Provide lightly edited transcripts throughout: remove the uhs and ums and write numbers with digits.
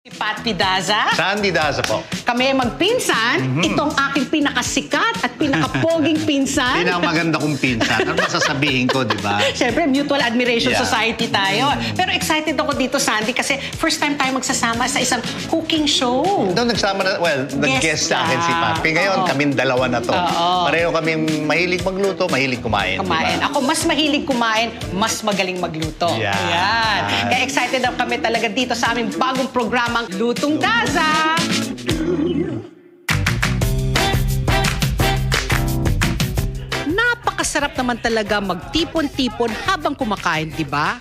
Si Pat Pidaza. Sandy Daza po. Kami ay magpinsan. Itong aking pinakasikat at pinakapoging pinsan. Pinakamaganda kong pinsan. Ano masasabihin ko, di ba? Siyempre, Mutual Admiration Yeah. Society tayo. Pero excited ako dito, Sandy, kasi first time tayo magsasama sa isang cooking show. Doon nagsama na, nag-guest sa akin si Papi. Ngayon, kaming dalawa na to. Pareho kaming mahilig magluto, mahilig kumain. Kumain. Diba? Ako, mas mahilig kumain, mas magaling magluto. Yeah. Ayan. Kaya excited na kami talaga dito sa aming bagong programang Lutong Daza. Napakasarap naman talaga magtipon-tipon habang kumakain, di ba?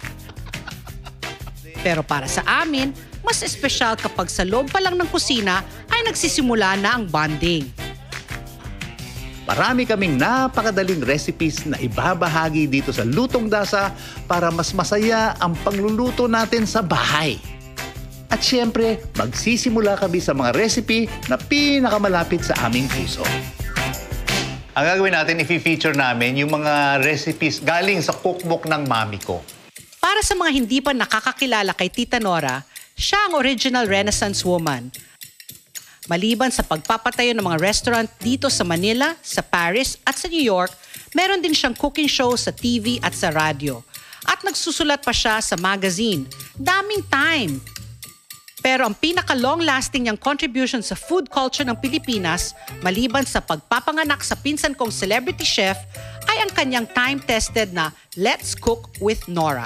Pero para sa amin, mas espesyal kapag sa loob pa lang ng kusina ay nagsisimula na ang bonding. Marami kaming napakadaling recipes na ibabahagi dito sa Lutong Dasa para mas masaya ang pagluluto natin sa bahay. At syempre, magsisimula kami sa mga recipe na pinakamalapit sa aming puso. Ang gagawin natin, i-feature namin yung mga recipes galing sa cookbook ng mami ko. Para sa mga hindi pa nakakakilala kay Tita Nora, siya ang original Renaissance woman. Maliban sa pagpapatayo ng mga restaurant dito sa Manila, sa Paris at sa New York, meron din siyang cooking show sa TV at sa radyo. At nagsusulat pa siya sa magazine. Daming time! Pero ang pinaka-long-lasting niyang contribution sa food culture ng Pilipinas, maliban sa pagpapanganak sa pinsan kong celebrity chef, ay ang kanyang time-tested na Let's Cook with Nora.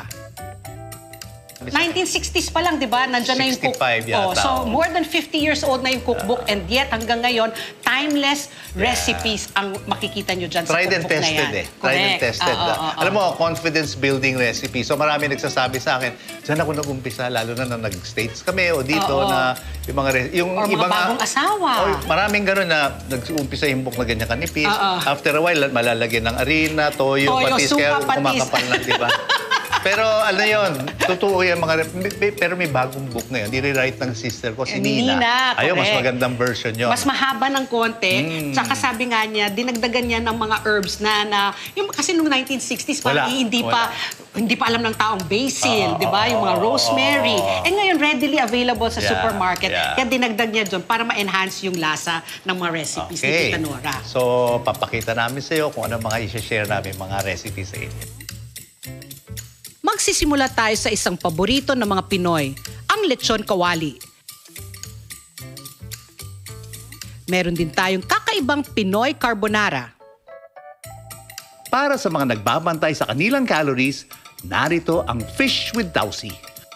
1960s pa lang, di ba? Nandiyan na yung 65 yata. so, more than 50 years old na yung cookbook and yet hanggang ngayon, timeless recipes ang makikita nyo dyan sa Tried and cookbook na tested yan. Tried and tested. Alam mo, confidence-building recipe. So marami nagsasabi sa akin, dyan ako nag-umpisa, lalo na nag-States kami o dito na yung mga... Or mga bagong asawa. Maraming gano'n na nag-umpisa yung book na ganyan kanipis. After a while, malalagyan ng harina, toyo, patis, kaya kumakapal na, di ba? Pero ano yun, totoo yung mga... Pero may bagong book ngayon. Nire-write ng sister ko, si Nina. Ayun, mas magandang version yun. Mas mahaba ng konti. Tsaka sabi nga niya, dinagdagan niya ng mga herbs na yung, kasi noong 1960s, parang hindi pa alam ng taong basil, di ba? Yung mga rosemary. Eh ngayon, readily available sa supermarket. Kaya dinagdag niya doon para ma-enhance yung lasa ng mga recipes ni Tita Nora. So, papakita namin sa iyo kung ano mga i-share namin mga recipes sa inyo. Magsisimula tayo sa isang paborito ng mga Pinoy, ang lechon kawali. Meron din tayong kakaibang Pinoy carbonara. Para sa mga nagbabantay sa kanilang calories, narito ang fish with tausi.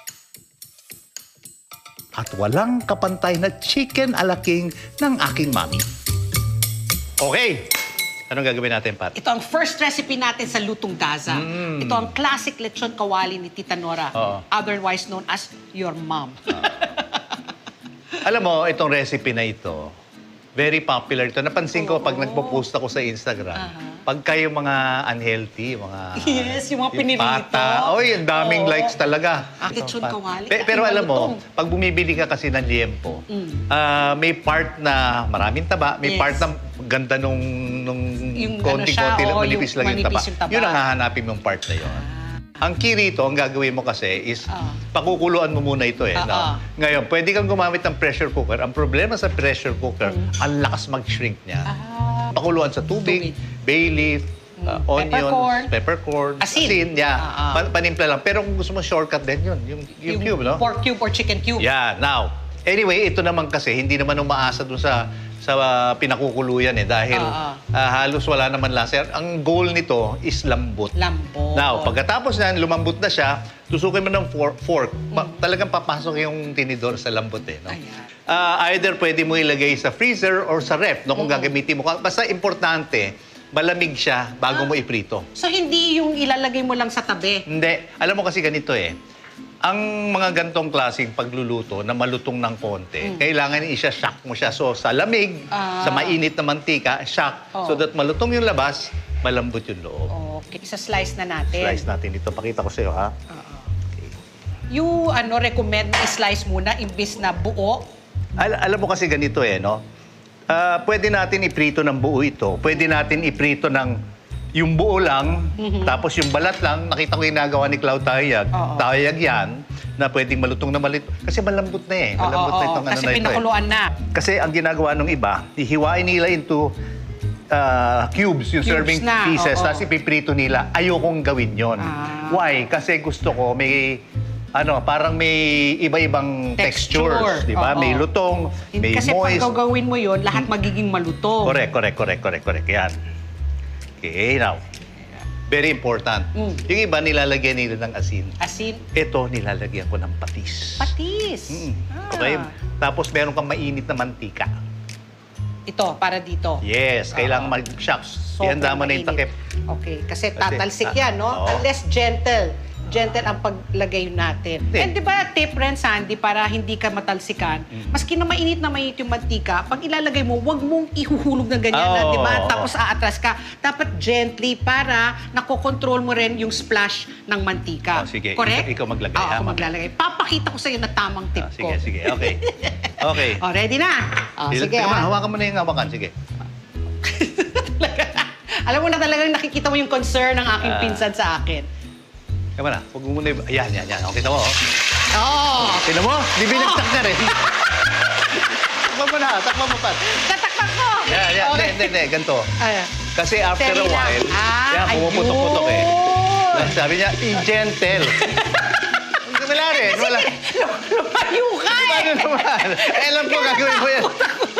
At walang kapantay na chicken ala king ng aking mami. Okay! Anong gagawin natin, Pat? Ito ang first recipe natin sa Lutong Daza. Ito ang classic lechon kawali ni Tita Nora, otherwise known as your mom. Alam mo, itong recipe na ito, very popular ito. Napansin ko pag nagpo-post ako sa Instagram, pag kayo mga unhealthy, mga... Yes, yung mga pinirito. Pata. Oy, ang daming likes talaga. Lechon kawali. Pero alam mo, pag bumibili ka kasi ng liempo, may part na maraming taba, may part na ganda nung konti-konti lang, manipis lang yung taba. Yun ang hahanapin mong part na yun. Ang key rito, ang gagawin mo kasi is pakukuluan mo muna ito no? Ngayon, pwede kang gumamit ng pressure cooker. Ang problema sa pressure cooker, ang lakas mag-shrink niya. Pakuluan sa tubig, bay leaf, onions, peppercorn, asin, panimpla lang. Pero kung gusto mo shortcut din yun, yung cube, no? Pork cube or chicken cube. Yeah, now, anyway, ito naman kasi, hindi naman umaasa dun sa pinakukuluyan dahil halos wala naman lasa. Ang goal nito is lambot. Lambot. Now, pagkatapos na lumambot na siya, tusukin mo ng fork. Talagang papasok yung tinidor sa lambot no? Either pwede mo ilagay sa freezer or sa ref, no, kung gagamitin mo. Basta importante, malamig siya bago mo iprito. So, hindi yung ilalagay mo lang sa tabi? Hindi. Alam mo kasi ganito ang mga gantong klaseng pagluluto na malutong ng konti, kailangan isa-shock mo siya. So, sa lamig, sa mainit na mantika, shock. So that malutong yung labas, malambot yung loob. Okay. Isa-slice na natin. Slice natin ito. Pakita ko sa'yo, ha? Okay. You, recommend na i-slice muna imbis na buo? Alam mo kasi ganito, no? Pwede natin iprito ng buo ito. Pwede natin iprito ng yung buo lang, tapos yung balat lang, nakita ko yung ginagawa ni Cloud Tayag. Tayag yan. na pwedeng malutong na malito. Kasi malambot na eh. Malambot na itong kasi na ito pinakuluan na. Kasi ang ginagawa ng iba, hihiwain nila into cubes, yung serving na, pieces, tapos ipiprito nila. Ayokong gawin yon. Why? Kasi gusto ko may parang may iba-ibang textures, di ba? May lutong, may kasi moist. pag gagawin mo yon, lahat magiging malutong. Correct. Yan. Okay, now. Very important. Yung iba nilalagyan nila ng asin. Asin? Ito, nilalagyan ko ng patis. Patis? Okay? Tapos meron kang mainit na mantika. Ito, para dito? Yes, kailangan mag-shocks. Ihanda mo na yung takip. Okay, kasi tatalsik yan, no? Unless gentle ang paglagay natin. And di ba tip rin, Sandy, para hindi ka matalsikan, maski na mainit yung mantika, pag ilalagay mo, wag mong ihuhulog ng ganyan na, di ba? Tapos aatras ka. Dapat gently para nakokontrol mo rin yung splash ng mantika. Sige, correct? ikaw maglagay. Ako maglalagay. Papakita ko sa'yo na tamang tip ko. Sige, okay. Okay. Ready na? Sige, hawakan mo na yung hawakan, sige. Alam mo na talagang nakikita mo yung concern ng aking pinsan sa akin. Kaya na, huwag mo muna Ayan. Okay, tama mo. Tignan mo, di binagsak na rin. Takpan mo pa. Tatakpan ko! Yan. Hindi, ganito. Kasi after a while, pumuputok-putok eh. Sabi niya, gentle. Wala rin, wala. Lumayo ka eh! Paano naman? Alam ko, gagawin mo yan.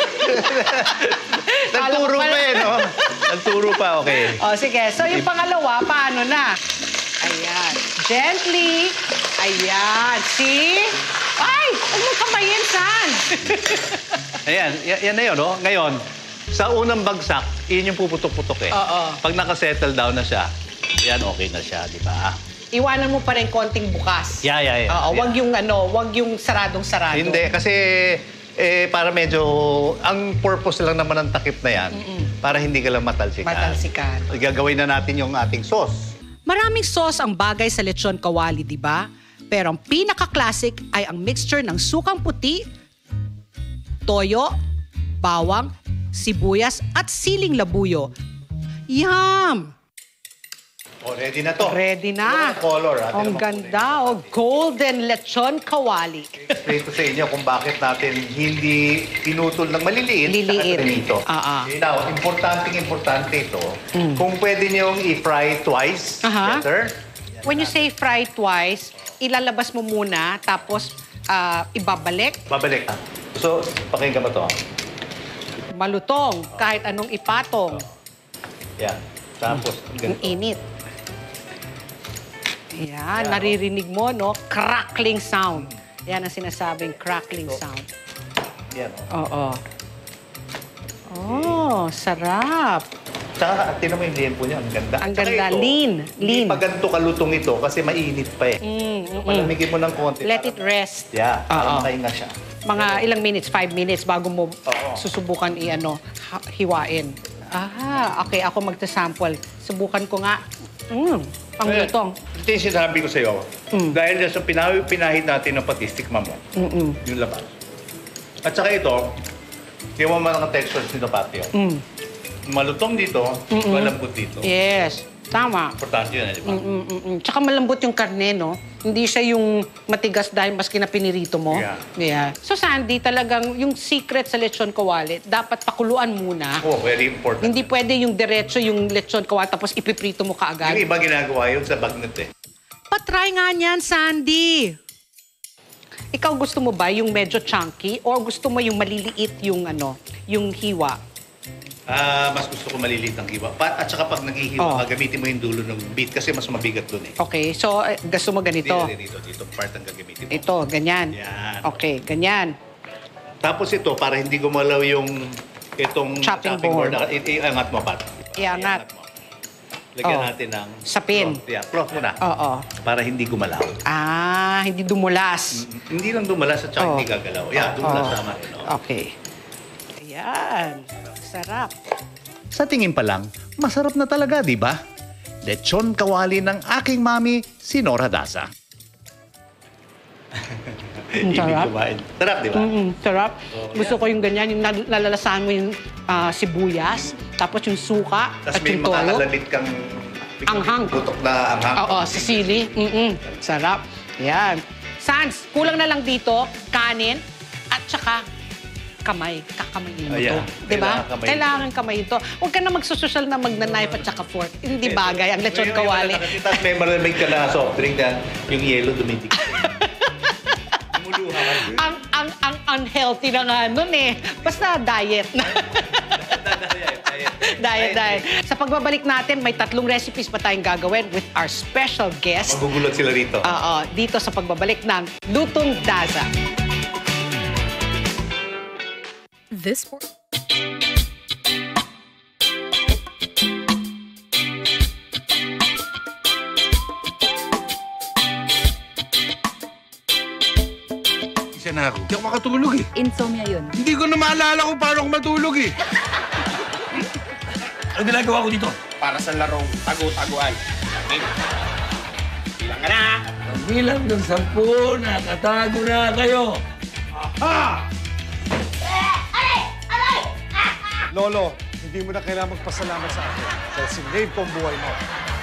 Nagturo pa eh, no? Nagturo pa, okay. Sige. So, yung pangalawa, paano na? Ayan. Gently. Ayan. See? Ay! Huwag mong kamayin, San! Ayan. Yan na yun, no? Ngayon, sa unang bagsak, yun yung puputok-putok eh. Pag nakasettle down na siya, yan, okay na siya, di ba? Iwanan mo pa rin konting bukas. Yeah. Wag yung saradong-sarado. Hindi, kasi para medyo, ang purpose lang naman ng takip na yan, para hindi ka lang matalsikan. Gagawin na natin yung ating sauce. Maraming sauce ang bagay sa lechon kawali, di ba? Pero ang pinaka-classic ay ang mixture ng sukang puti, toyo, bawang, sibuyas at siling labuyo. Yum! Ready na to. Ready na. Color, Ang ganda. Golden lechon kawali. Explain ko sa inyo kung bakit natin hindi pinutol ng maliliit. Dito. Now, importante ito. Kung pwede niyong i-fry twice, better. When you say fry twice, ilalabas mo muna, tapos ibabalik. Babalik. So, pakinggan mo to. Malutong, kahit anong ipatong. Yan. Tapos, ang init. Yan, naririnig mo, no? Crackling sound. Yan ang sinasabing crackling sound. Yan, sarap. Tsaka, tinan mo yung liempo niya, ang ganda. Ang ganda, lean. Hindi pa ganito kalutong ito kasi mainit pa eh. Palamigin mo ng konti. Let it rest. Yeah, para makainga siya. Mga ilang minutes, 5 minutes bago mo susubukan hiwain. Okay, ako magsasample. Subukan ko nga. Ang lutong. Ito yung sinabi ko sa'yo. Dahil sa pinahid natin ng patis, tikman mo. Yung labas. At saka ito, yung mga textures nito patio. Malutong dito, malambot dito. Yes, tama. Importante yun, di ba? Tsaka malambot yung karne, no? Hindi siya yung matigas dahil maski na pinirito mo. Yeah. So, Sandy, talagang yung secret sa lechon kawali, dapat pakuluan muna. Very important. Hindi pwede yung diretso yung lechon kawali tapos ipiprito mo kaagad. Yung iba ginagawa yun sa bagnet eh. Patry nga niyan, Sandy! Ikaw gusto mo ba yung medyo chunky or gusto mo yung maliliit yung yung hiwa? Mas gusto ko maliliit ang hiwa. At saka pag naghihiwa ka, gamitin mo yung dulo ng beet kasi mas mabigat dun eh. Okay, so gusto mo ganito? Dito part ang gagamitin mo. Ito, ganyan? Yan. Okay, ganyan. Tapos ito, para hindi gumalaw itong chopping board. Iangat mo, Pat. Iangat. Lagyan natin ng sapin. Cloth muna. Para hindi gumalaw. Hindi dumulas. Hindi lang dumulas at saka hindi gagalaw. Dumulas tama rin. Okay. Ayan. Sarap. Sa tingin pa lang, masarap na talaga, di ba? Lechon kawali ng aking mami, si Nora Daza. Sarap. Sarap, di ba? Sarap. Gusto ko yung ganyan, yung nalalasahan mo yung sibuyas, tapos yung suka, at yung toyo. Tapos may makakalamit kang anghang. Putok na anghang. Sisili. Sarap. Yan. Sans, kulang na lang dito, kanin, at saka kamay. Kakamayin mo to. Diba? Kailangan kamayin to. Huwag ka na magsusosyal na magna-knife at saka fork. Hindi bagay. Ang lechon kawali. Tapos may malamig ka na soft drink na yung yellow dumidik. ang unhealthy na nga nun eh. Basta diet. Diet. Sa pagbabalik natin, may 3 recipes pa tayong gagawin with our special guest. Magugulat sila rito. Oo, dito sa pagbabalik ng Lutong Daza. This Isa na ako. Hindi ako makatulog eh. insomnia yun. Hindi ko na maalala kung paano ako matulog eh. Ano ginagawa ko dito? Para sa larong tago-taguan. Okay? Bilang ka na! Bilang ng 10, nakatago na kayo. Lolo, hindi mo na kailangan magpasalamat sa akin dahil sinave ko ang buhay mo.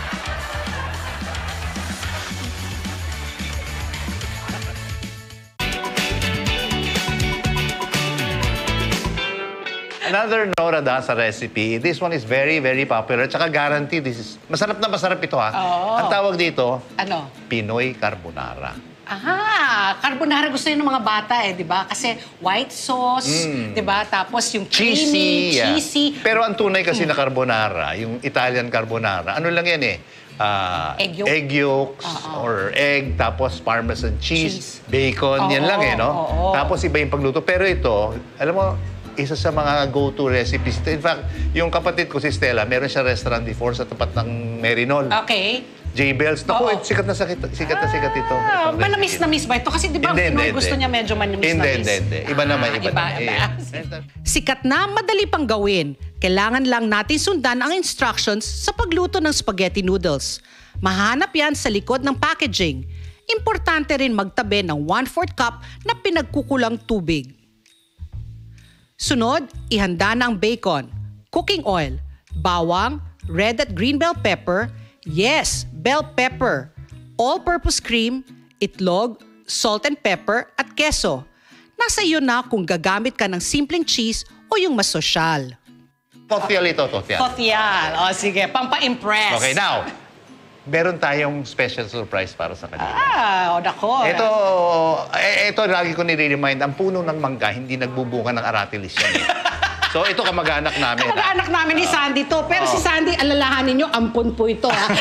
Another Nora Daza recipe. This one is very, very popular. Tsaka guaranteed, this is... Masarap na masarap ito, ha? Oo. Ang tawag dito, Ano? Pinoy Carbonara. Carbonara gusto yun ng mga bata eh, di ba? Kasi white sauce, di ba? Tapos yung creamy, cheesy. Pero ang tunay kasi na carbonara, yung Italian carbonara, ano lang yan eh? Egg yolk. Egg yolks or egg, tapos parmesan cheese, bacon, yan lang eh, no? Oo. Tapos iba yung pagluto. Pero ito, alam mo, isa sa mga go-to recipes. In fact, yung kapatid ko si Stella, meron siya restaurant before sa tapat ng Merinol. Okay. J-Bells. Naku, sikat na sikat ito. Manamis na miss ba ito? Kasi di ba gusto niya medyo manamis na miss? Hindi. Iba naman, iba naman. Sikat na, madali pang gawin. Kailangan lang natin sundan ang instructions sa pagluto ng spaghetti noodles. Mahanap yan sa likod ng packaging. Importante rin magtabi ng 1/4 cup na pinagkukulang tubig. Sunod, ihanda na ang bacon, cooking oil, bawang, red at green bell pepper, yes, bell pepper, all-purpose cream, itlog, salt and pepper, at keso. Nasa iyo na kung gagamit ka ng simpleng cheese o yung mas sosyal. Totial ito, totial. Totial. O sige, pampa-impress. Okay, now, meron tayong special surprise para sa kanila. Nako. Ito, lagi ko nire-remind, ang puno ng mangga, hindi nagbubunga ng aratilis yan eh. So, ito kamag-anak namin. Kamag-anak namin ni Sandy to. Pero si Sandy, alalahanin nyo, ampun po ito, ha?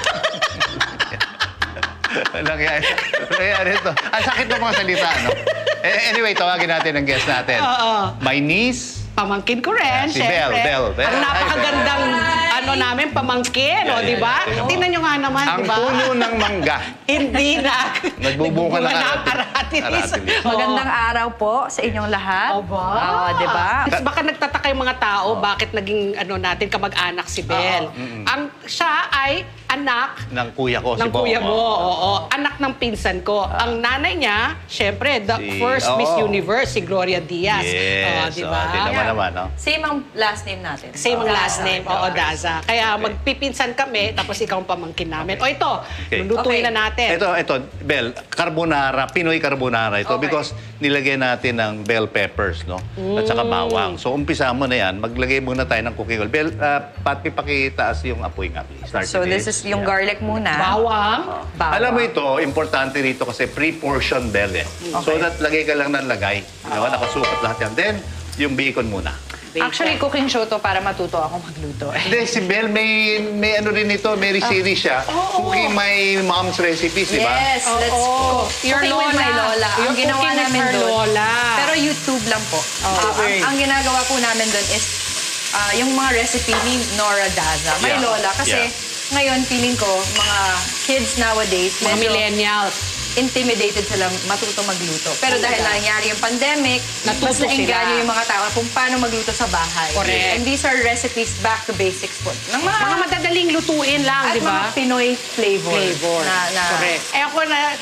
Nangyari ito. Ang sakit ng mga salita, no? Anyway, tawagin natin ang guest natin. My niece. Pamangkin ko rin, Si syempre. Belle. Ang napakagandang namin, pamangkin, di ba? Tingnan nyo nga naman, Ang di ba? puno ng mangga. Hindi na. Nagbubunga ng aratilis. Magandang araw po sa inyong lahat. Di ba? Baka nagtataka yung mga tao, bakit naging natin kamag-anak si Belle. Siya ay anak ng kuya ko, ng si Bo. kuya mo, anak ng pinsan ko. Ang nanay niya, syempre, the first Miss Universe, si Gloria Diaz. Yes, di ba? naman, no? Same ang last name natin. Same ang last name, Daza. Kaya magpipinsan kami, tapos ikaw ang pamangkin namin. O ito, lulutuin na natin. Ito, Belle, carbonara, Pinoy carbonara ito because nilagay natin ng bell peppers, no? At saka bawang. So, umpisa mo na yan. Maglagay muna tayo ng cooking oil. Belle, pakitaas yung apoy nga, please. So, this is yung garlic muna. Bawang. Alam mo ito, importante rito kasi pre-portion Belle. So that lagay ka lang ng lagay. Nakasukat lahat yan. Then, yung bacon muna. Actually, cooking show to para matuto ako magluto. Hindi, si Belle, may ano rin ito, may series siya. Cooking My Mom's Recipes, di ba? Yes, let's cook. Your Cooking with my lola. Ang ginawa namin doon. Pero YouTube lang po. Ang ginagawa po namin doon is yung mga recipe ni Nora Daza. My lola. Kasi ngayon, feeling ko, mga kids nowadays, mga millennials, intimidated sila matuto magluto. Pero dahil nangyari yung pandemic, mas naengganyo yung mga tao kung paano magluto sa bahay. Correct. And these are recipes back to basics po. Mga madadaling lutuin lang, di ba? At mga Pinoy flavor. Correct. Ako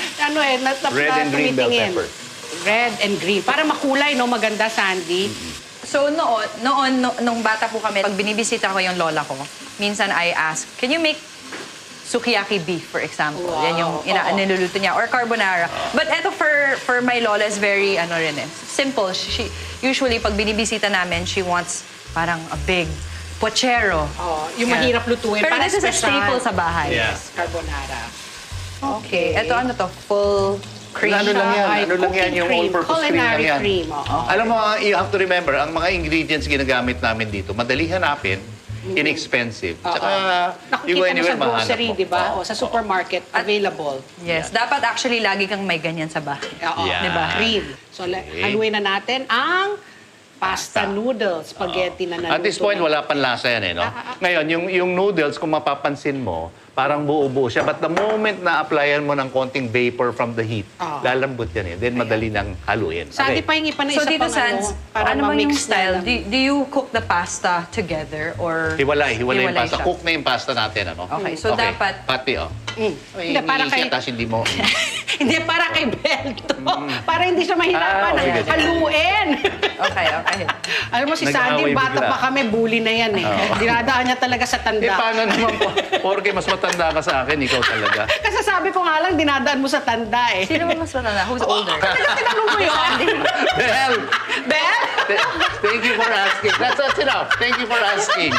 Red and green bell pepper. Red and green. Para makulay, no? Maganda, Sandy. So nung bata po kami, pag binibisita ko yung lola ko, minsan I ask, can you make sukiyaki beef, for example. Yan yung niluluto niya. Or carbonara. But eto for my lola is very, simple. She usually, pag binibisita namin, she wants parang a big pochero. Yung mahirap lutuin. Pero this is a staple sa bahay. Yes, carbonara. Okay. Ito ano to? Full cream. Ano lang yan? Ano lang yan? Yung cream. all-purpose cream lang Culinary yan. cream. Alam mo, you have to remember, ang mga ingredients ginagamit namin dito, madali hanapin, inexpensive. Tsaka, you go Nakikita mo anywhere, sa mahanap grocery, mo. di ba? O sa supermarket, available. Yes. Dapat actually lagi kang may ganyan sa bahay. Oo, Yeah. di ba? Cream. So, haluin na natin ang pasta noodles, spaghetti na naluto. At this point, wala pang lasa yan no? Ngayon, yung noodles, kung mapapansin mo, parang buo-buo siya. But the moment na applyan mo ng konting vapor from the heat, lalambot yan Then madali nang haluin. Sadi pa hingi pa na So isa dito, pang Sans, para ano bang yung ma-mix style? na lang. Do you cook the pasta together or... Hiwalay yung pasta. siya? Cook na yung pasta natin, Okay, so dapat... Pati, Hindi, para kay... Tapos hindi mo... Hindi, para kay Belto. Para hindi siya mahirapan. sige. Haluin. Okay. Alam mo, si Sandy, Nag-aaway bata bigla. pa kami, bully na yan Dinadaan niya talaga sa tanda. paano naman po? Porque mas matanda ka sa akin, ikaw talaga. Kasi sabi ko nga lang, dinadaan mo sa tanda Sino ba mas matanda? Who's older? Tinanong mo yun? Bel! Bel? Thank you for asking. That's enough. Thank you for asking.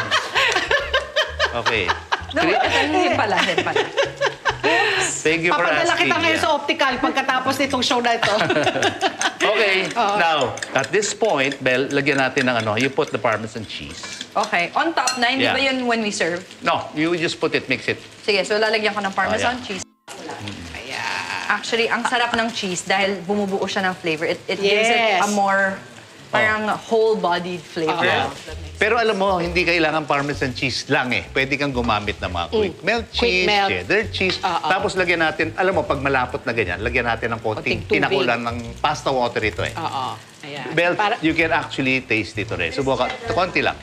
Okay. No, hindi pala. Thank you for Papadala asking. kita ngayon sa optical pagkatapos nitong show na ito. Okay. Now, at this point, Bel, lagyan natin ng you put the Parmesan cheese. Okay. On top na, hindi Yeah. ba yun when we serve? No, you just put it, mix it. Sige, so lalagyan ko ng Parmesan yeah. cheese. Actually, ang sarap ng cheese dahil bumubuo siya ng flavor. It gives it a more parang whole-bodied flavor. Yeah. Pero alam mo, hindi kailangan Parmesan cheese lang Pwede kang gumamit ng mga quick melt cheese, melt. cheddar cheese. Tapos lagyan natin, alam mo, pag malapot na ganyan, lagyan natin ng konting Konting tubig. tinakulan ng pasta water ito Oo. Ayan. Bel, you can actually taste it already. Subukan. Konti lang.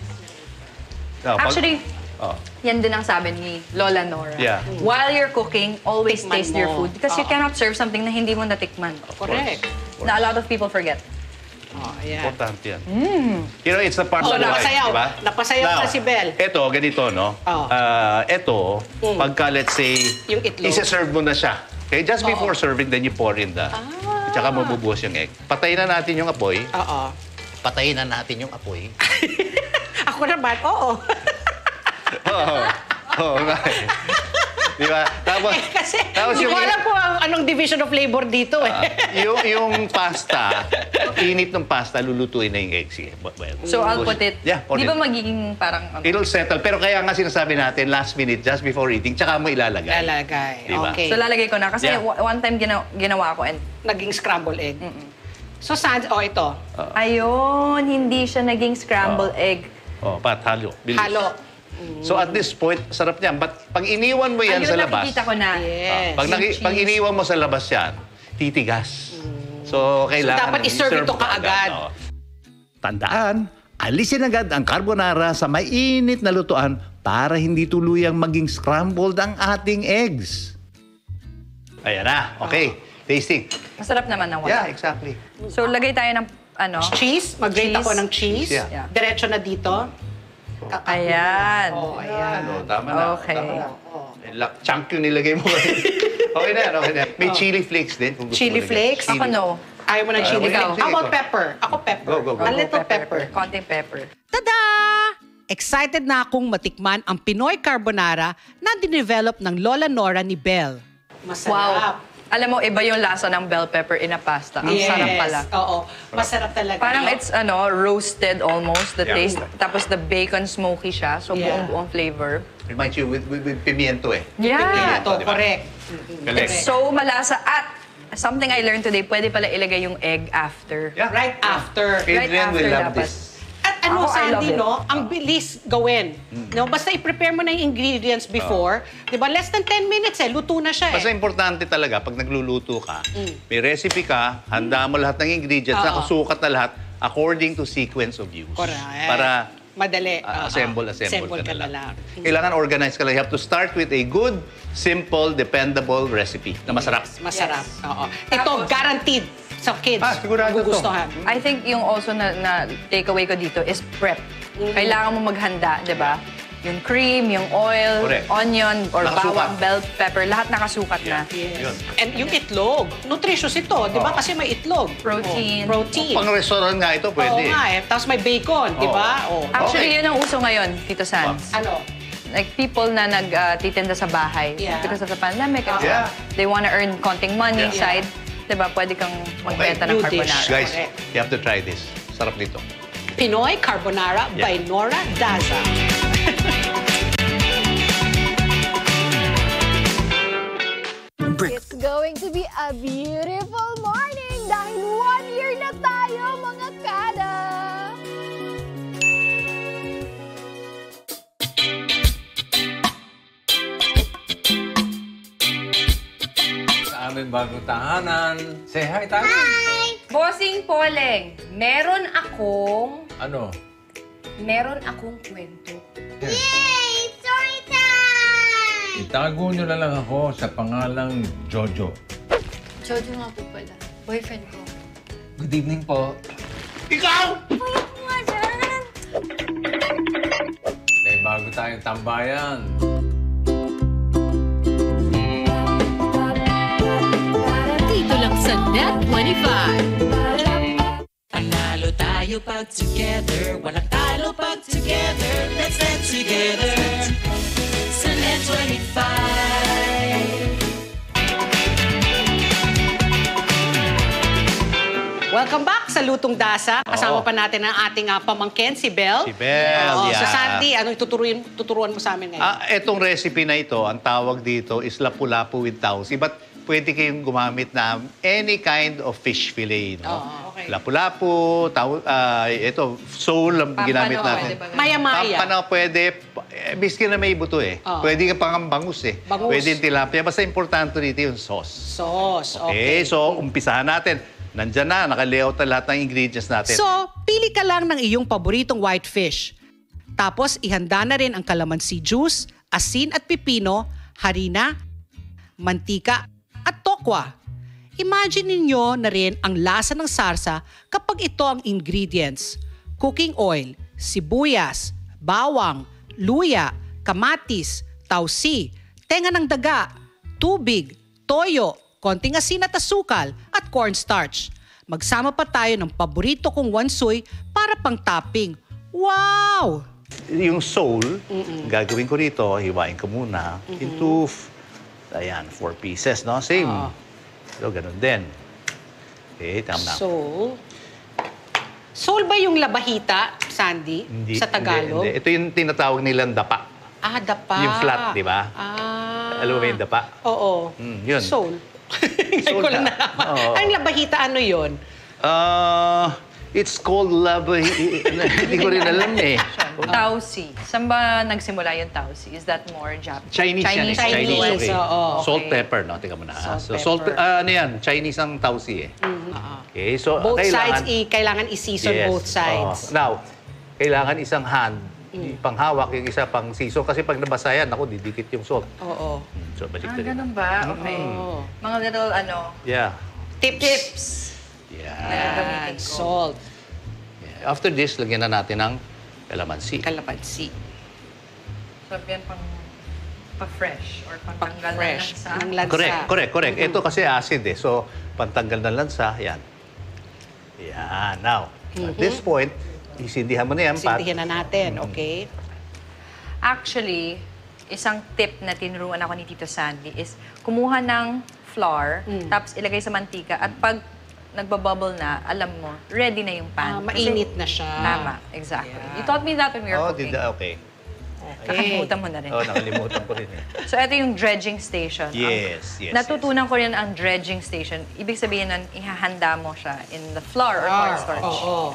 No, Actually, yan din ang sabi ni Lola Nora. Yeah. While you're cooking, always Tikman taste your mo. food. Because you cannot serve something na hindi mo natikman. Correct. Na a lot of people forget. Ayan. importante yan. You know, it's the part of life, napasayaw. diba? Napasayaw Now, na si Bel. Ito, ganito, no? Ito, pagka, let's say, Yung itlog. isa-serve mo na siya. Okay, just before serving, then you pour in the... Tsaka mabubuhos yung egg. Patayin na natin yung apoy. Oo. Patayin na natin yung apoy. Ako naman, oo. Oo nga Di ba? Tapos, Kasi tapos hindi ko alam po anong division of labor dito yung pasta, init ng pasta, lulutuin na yung egg. Sige, So I'll put it, Yeah, pour di it. ba magiging parang... It'll settle. Pero kaya nga sinasabi natin, last minute, just before eating, tsaka mo ilalagay. Lalagay. Diba? Okay. So lalagay ko na. Kasi Yeah. one time ginawa ko and... Naging scrambled egg. So, ito. Ayun, hindi siya naging scrambled egg. Pat, halo. Bilis. Halo. So at this point, sarap niyan. But pag iniwan mo yan Ayun, sa labas, nakikita ko na. Yes. pag iniwan mo sa labas yan, titigas. So kailangan dapat i-serve ito mo kaagad. oo. Tandaan, alisin agad ang carbonara sa mainit na lutuan para hindi tuluyang maging scrambled ang ating eggs. Ayan na. Okay. Tasting. Masarap naman ng Yeah, wala. exactly. So lagay tayo ng Cheese. Mag-grate Cheese. ako ng cheese. Yeah. Diretso na dito. Ayan. Ayan. Tama na. Okay. Tama na. Chunk yung nilagay mo. Okay na yan, okay na yan. May chili flakes din. Kung gusto Chili mo lagyan. flakes? Ako no. Ayaw mo ng chili ikaw. flakes. How about pepper? Ako pepper. Go. A little pepper. Konting pepper. Tada! Excited na akong matikman ang Pinoy carbonara na dinevelop ng Lola Nora ni Bel. Masarap. Wow. Alam mo, iba yung lasa ng bell pepper in a pasta. Ang sarap pala. Oo. Masarap talaga. Parang it's roasted almost, the Yeah. taste. Tapos the bacon smoky siya. So Yeah. buong flavor. Reminds you with pimiento Yeah. Ito, Diba? correct. Correct. So malasa. At something I learned today, pwede pala ilagay yung egg after. Yeah. Right after. Right Adrian will after love dapat. this. At ano, Ako, I love Sandy, it. no? Ang bilis gawin. No? Basta i-prepare mo na yung ingredients before. Di ba? Less than 10 minutes luto na siya Basta importante talaga, pag nagluluto ka, may recipe ka, handa mo lahat ng ingredients, Oo. nakasukat na lahat according to sequence of use. Correct. Para Madali. assemble Assemble ka na na lang. Kailangan organized ka lang. You have to start with a good, simple, dependable recipe na masarap. Masarap. Yes. Oo. Ito, guaranteed sa kids. Sigurado to. Magugustuhan. I think yung also na takeaway ko dito is prep. Kailangan mo maghanda, di ba? yung cream, yung oil, Correct. onion, or Nakasukat. bawang, bell pepper, lahat nakasukat na. Yun. And yung itlog, nutritious ito, di ba? Kasi may itlog. Protein. Protein. Pang restaurant nga ito, Oo pwede. nga eh. Tapos may bacon, di ba? Oh. Actually, Okay. yun ang uso ngayon, Tito Sans. Ano? Like people na nagtitinda sa bahay Yeah. because of the pandemic. Yeah. They wanna earn konting money Yeah. side. Diba? Pwede kang magbenta ng New dish. carbonara. Guys, Correct. you have to try this. Sarap nito. Pinoy Carbonara Yeah. by Nora Daza. It's going to be a beautiful morning dahil 1 year na tayo, mga kada! Sa aming bagong tahanan. Say hi, tayo. Bossing Poleng, meron akong kwento. Yay! Story time! Itago nyo na lang ako sa pangalang Jojo. Jojo nga po pala. Boyfriend ko. Good evening po. Ikaw! Puyat mo nga dyan! May bago tayong tambayan. Dito lang sa Net25. Panalo tayo pag together, walang talo pag together. Let's get together sa Net25. Welcome back sa Lutong Dasa. Kasama pa natin ang ating pamangkin, si Belle. Si Belle, Oo, yeah. So Sandy, ano tuturuan mo sa amin ngayon? Etong recipe na ito, ang tawag dito is lapu-lapu with tausi. But pwede kayong gumamit na any kind of fish fillet. No? okay. Lapu-lapu, ito, sole ang ginamit natin. Maya-maya. Pampano pwede, biskin na may buto eh. Oo. Pwede ka pang bangus eh. Bangus. Pwede yung tilapia. Basta importante dito yung sauce. Sauce, Okay, so umpisahan natin. Nandyan na, naka-layout na lahat ng ingredients natin. So, pili ka lang ng iyong paboritong white fish. Tapos, ihanda na rin ang calamansi juice, asin at pipino, harina, mantika, at tokwa. Imagine ninyo na rin ang lasa ng sarsa kapag ito ang ingredients. Cooking oil, sibuyas, bawang, luya, kamatis, tausi, tenga ng daga, tubig, toyo, konting asin at asukal, at cornstarch. Magsama pa tayo ng paborito kong wansoy para pang topping. Wow! Yung sole, gagawin ko rito, hiwain ko muna into, 4 pieces, no? Same. So, ganun din. Okay, tama na. Sole ba yung labahita, Sandy, sa Tagalog? Hindi. Ito yung tinatawag nilang dapa. Ah, dapa. Yung flat, di ba? Alam mo ba yung dapa? Oo. Yun. Sole. Ngayon ko lang nalaman. Oo. Ang labahita, ano yun? It's called hindi ko rin alam eh. Tausi. Saan ba nagsimula yung tausi? Is that more Japanese? Chinese yan eh. Chinese, okay. oo. Salt pepper, no? Tingnan mo na. Salt pepper. Ano yan? Chinese ang tausi eh. Okay, so Both kailangan, sides, kailangan i-season both sides. Now, kailangan isang hand, panghawak, yung isa pang season. Kasi pag nabasa yan, ako, didikit yung salt. Oo. So, balik na rin. Ganun ba? Okay. Mga little, Yeah. tips. Yeah. Salt. Yeah. After this, lagyan na natin ng calamansi. Kalamansi. So, yan pang pa-fresh or pang-tanggal na Fresh. lansa. Ng lansa. Correct. Ito kasi acid eh. So, pantanggal ng lansa, yan. Yan. Now, at this point, isindihan mo na yan, Pat. Sindihan na natin, okay? Actually, isang tip na tinuruan ako ni Tito Sandy is kumuha ng flour, tapos ilagay sa mantika, at pag nagbabubble na, alam mo, ready na yung pan. Mainit na siya. Tama, exactly. Yeah. You taught me that when we were cooking. Okay. Nakalimutan mo na rin. Nakalimutan ko rin eh. So, ito yung dredging station. Yes. Natutunan ko rin ang dredging station. Ibig sabihin nun, ihahanda mo siya in the flour or cornstarch.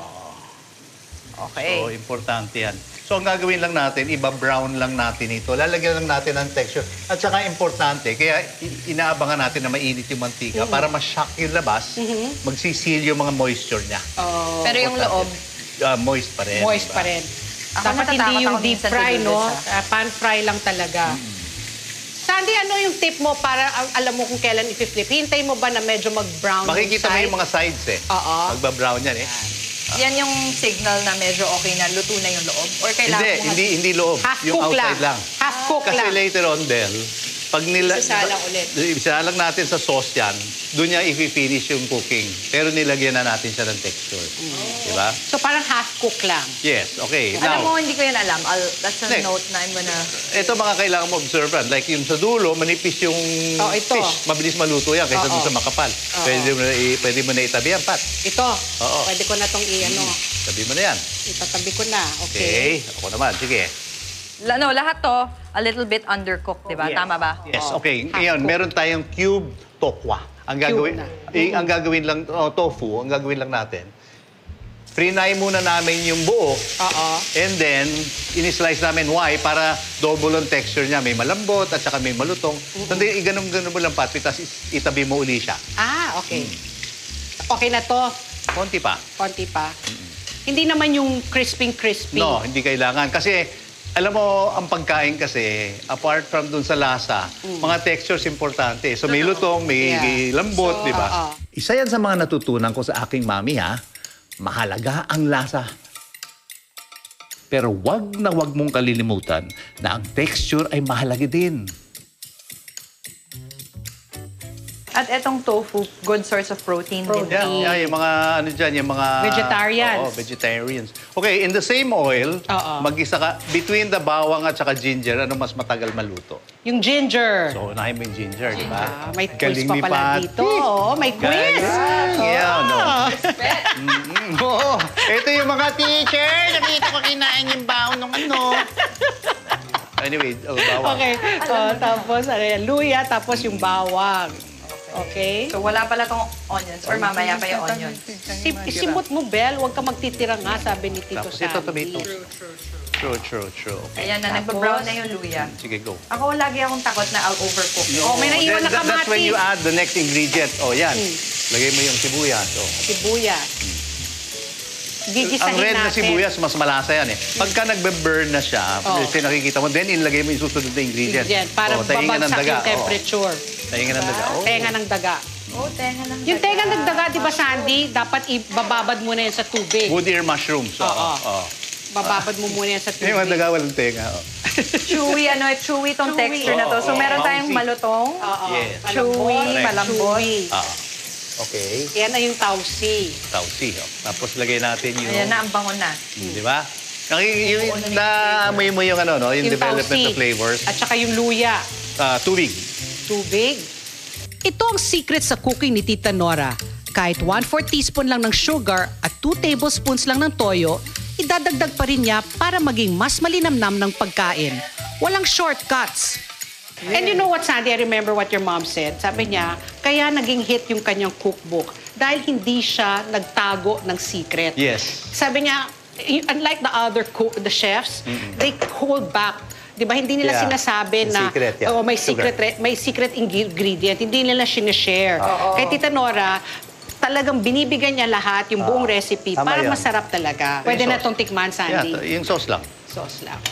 Okay. So, importante yan. So, ang gagawin lang natin, iba-brown lang natin ito. Lalagyan lang natin ng texture. At saka importante, kaya inaabangan natin na mainit yung mantika para ma-shock yung labas, magsisil yung mga moisture niya. Pero yung loob, moist pa rin. Moist diba? pa rin. Ako Dapat natatakot hindi yung ako deep minsan fry, sa no? noodles, Pan-fry lang talaga. Sandy, ano yung tip mo para alam mo kung kailan i-flip? Hintay mo ba na medyo mag-brown Makikita mo side? yung mga sides eh. Oo. Magba-brown yan eh. Yan yung signal na medyo okay na, luto na yung loob? Or kailangan Hindi loob. Half yung cook outside lang. Half cook Kasi lang. later on, Del, pag Isasalang ulit. isalang natin sa sauce yan, doon niya i-finish yung cooking. Pero nilagyan na natin siya ng texture. Diba? So parang half cook lang. Yes, okay. Alam mo, Now, hindi ko yan alam. That's a Next. note na I'm gonna... ito mga kailangan mo observant. Like yung sa dulo, manipis yung ito. fish. Mabilis maluto yan kaysa doon sa makapal. Pwede mo na itabi yan, Pat. Ito. Oo. Pwede ko na itong Tabi mo na yan. itatabi ko na. Okay. Okay. Ako naman. Sige. Lahat to, a little bit undercooked, di ba? Yes. Tama ba? Yes, Oo. okay. Half Ngayon, cook. meron tayong cube tokwa. Ang gagawin lang, tofu, ang gagawin lang natin, frinay muna namin yung buo. And then, in-slice namin. Why? Para double ang texture niya. May malambot at saka may malutong. Sandi, ganun mo lang, Pat, tapos itabi mo uli siya. Okay. Okay na to. Konti pa. Konti pa. Hindi naman yung crispy. No, hindi kailangan. Kasi, alam mo, ang pagkain kasi, apart from dun sa lasa, mga textures importante. So, may lutong, may lambot, di ba? Isa yan sa mga natutunan ko sa aking mami, ha? Mahalaga ang lasa. Pero wag na wag mong kalilimutan na ang texture ay mahalaga din. At etong tofu, good source of protein din. Yeah, yung mga, ano dyan, yung mga... Vegetarians. Oo, vegetarians. Okay, in the same oil, mag-isa ka, between the bawang at saka ginger, ano mas matagal maluto? Yung ginger. So, unahin mo yung ginger, di ba? May quiz Galing pa ni pala Patty. dito. May quiz. Yeah, no. Oo. Ito yung mga teacher. Nakita ko kinain yung bawang ng ano. Anyway, bawang. Okay. Tapos, luya, tapos yung bawang. Okay? So, wala pala tong onions or mamaya pa yung onions. Isimot mo, Bel. Huwag ka magtitira nga, sabi ni Tito Tapos Sandy. ito, tomato. True. Ayan na, nagpa-brown na yung luya. Sige, go. Ako, lagi akong takot na I'll overcook. May naiwan na That's when kamatis. you add the next ingredient. Oh, yan. Lagay mo yung sibuyas. Oh. Sibuyas. Gigisahin Ang red na natin. sibuyas, mas malasa yan eh. Pagka nagbe-burn na siya, kasi nakikita mo, then ilagay mo yung susunod na ingredient. Para tainga ng babagsak daga. yung temperature. Tainga ng daga. Tenga ng daga. Tenga ng daga. Yung tenga ng daga, di ba, Sandy, dapat ibababad mo na yan sa tubig. Wood ear mushrooms. Bababad mo muna yan sa tubig. Yung daga walang tenga. Chewy tong texture na to. So, meron tayong malutong, chewy, malambot. Okay. Yan na yung tausi. Tausi. Tapos lagay natin yung... Ayan na, ang bango na. Di ba? Naamoy mo yung ano, no? Yung development of flavors. At saka yung luya. Tubig. Ito ang secret sa cooking ni Tita Nora. Kahit 1/4 teaspoon lang ng sugar at 2 tablespoons lang ng toyo, idadagdag pa rin niya para maging mas malinamnam ng pagkain. Walang shortcuts. And you know what, Sandy? I remember what your mom said. Sabi niya, kaya naging hit yung kanyang cookbook dahil hindi siya nagtago ng secret. Yes. Sabi niya, unlike the other the chefs, they hold back. Di ba? Hindi nila sinasabi na secret, may secret ingredient. Hindi nila sinishare. Kay Tita Nora, talagang binibigyan niya lahat, yung buong recipe, para masarap talaga. Pwede na itong tikman, Sandy. Yeah, yung sauce lang. Sauce lang.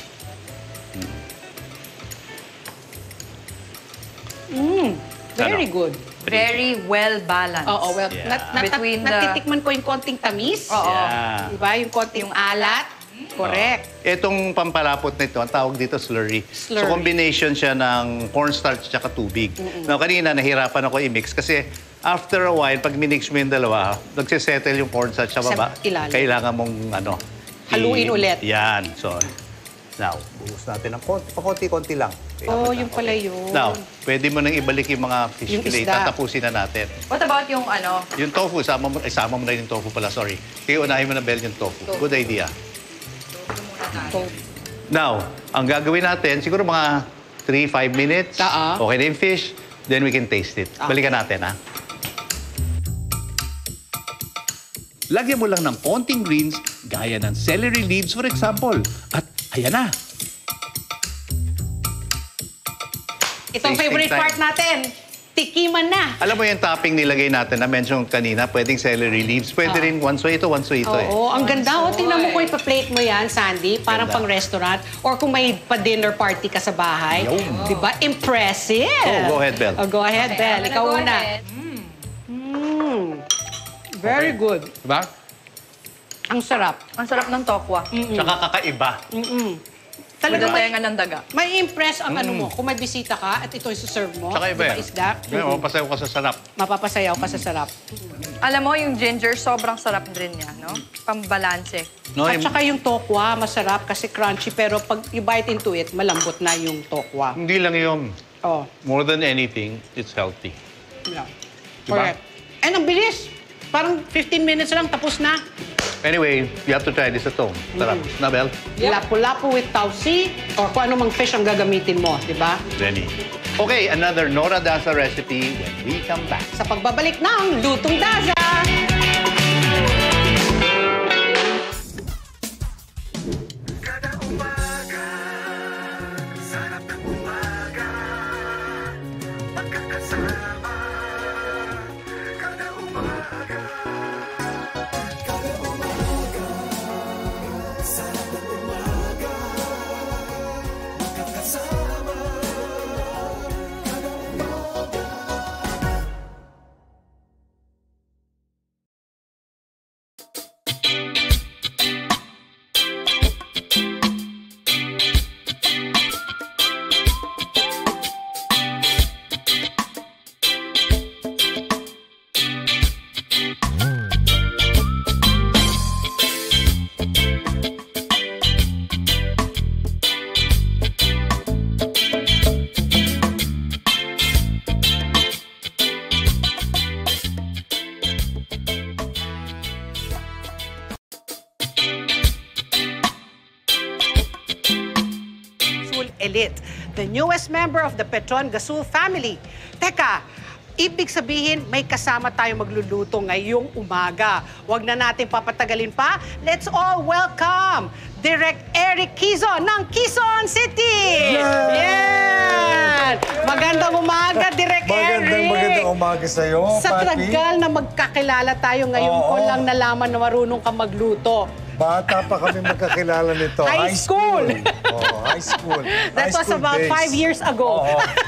Very good. Very well balanced. Oo, well, Between natitikman ko yung konting tamis. Diba? Yung konting alat. Correct. Itong pampalapot nito, ang tawag dito slurry. So combination siya ng cornstarch at tubig. Now, kanina nahirapan ako i-mix kasi after a while, pag minix mo yung dalawa, nagsisettle yung cornstarch sa baba. Kailangan mong haluin ulit. Yan. So, now, buhos natin ng konti-konti lang. Yung pala yun. Now, pwede mo nang ibalik yung mga fish Yung fillet. isda. Tatapusin na natin. What about yung ano? Yung tofu, isama mo na yung tofu pala, sorry. Kaya unahin mo na, Bel, yung tofu. Good idea. Now, ang gagawin natin, siguro mga 3-5 minutes. Okay na yung fish, then we can taste it. Balikan natin, ha? Lagyan mo lang ng konting greens, gaya ng celery leaves, for example. At ayan na. Itong favorite part natin, tikiman na. Alam mo yung topping nilagay natin na mention kanina, pwedeng celery leaves. Pwede rin wanso ito eh. Oo, ang ganda. Tingnan mo kung ipa-plate mo yan, Sandy, parang pang restaurant. Or kung may pa-dinner party ka sa bahay. Diba? Impressive. Go ahead, Bel. Go ahead, Bel. Ikaw una. Very good. Diba? Ang sarap. Ang sarap ng tokwa. Tsaka kakaiba. Talagang tenga ng daga. May impress ang ano mo. Kung may bisita ka at ito serve mo. Tsaka iba yan. Isda. Mapapasayaw ka sa sarap. Mapapasayaw ka sa sarap. Alam mo, yung ginger, sobrang sarap din niya, no? Pambalanse. No, At saka yung tokwa, masarap kasi crunchy. Pero pag you bite into it, malambot na yung tokwa. Hindi lang yun. Oh. More than anything, it's healthy. Yeah. Diba? Correct. And ang bilis. Parang 15 minutes lang, tapos na. Anyway, you have to try this at home. Sarap. Nabel? Lapu-lapu with tausi or kung anong fish ang gagamitin mo, di ba? Jenny. Okay, another Nora Daza recipe when we come back. Sa pagbabalik ng Lutong Daza! Elite, the newest member of the Petron Gasol family. Teka, ibig sabihin may kasama tayo magluluto ngayong umaga. Huwag na natin papatagalin pa. Let's all welcome Direk Eric Quizon ng Quezon City! Yan! Magandang umaga, Direk Eric! Magandang umaga sa'yo, Sa Papi. tagal na magkakilala tayo ngayon ko lang nalaman na marunong ka magluto. Bata pa kami magkakilala nito. High school. High school. That was about 5 years ago.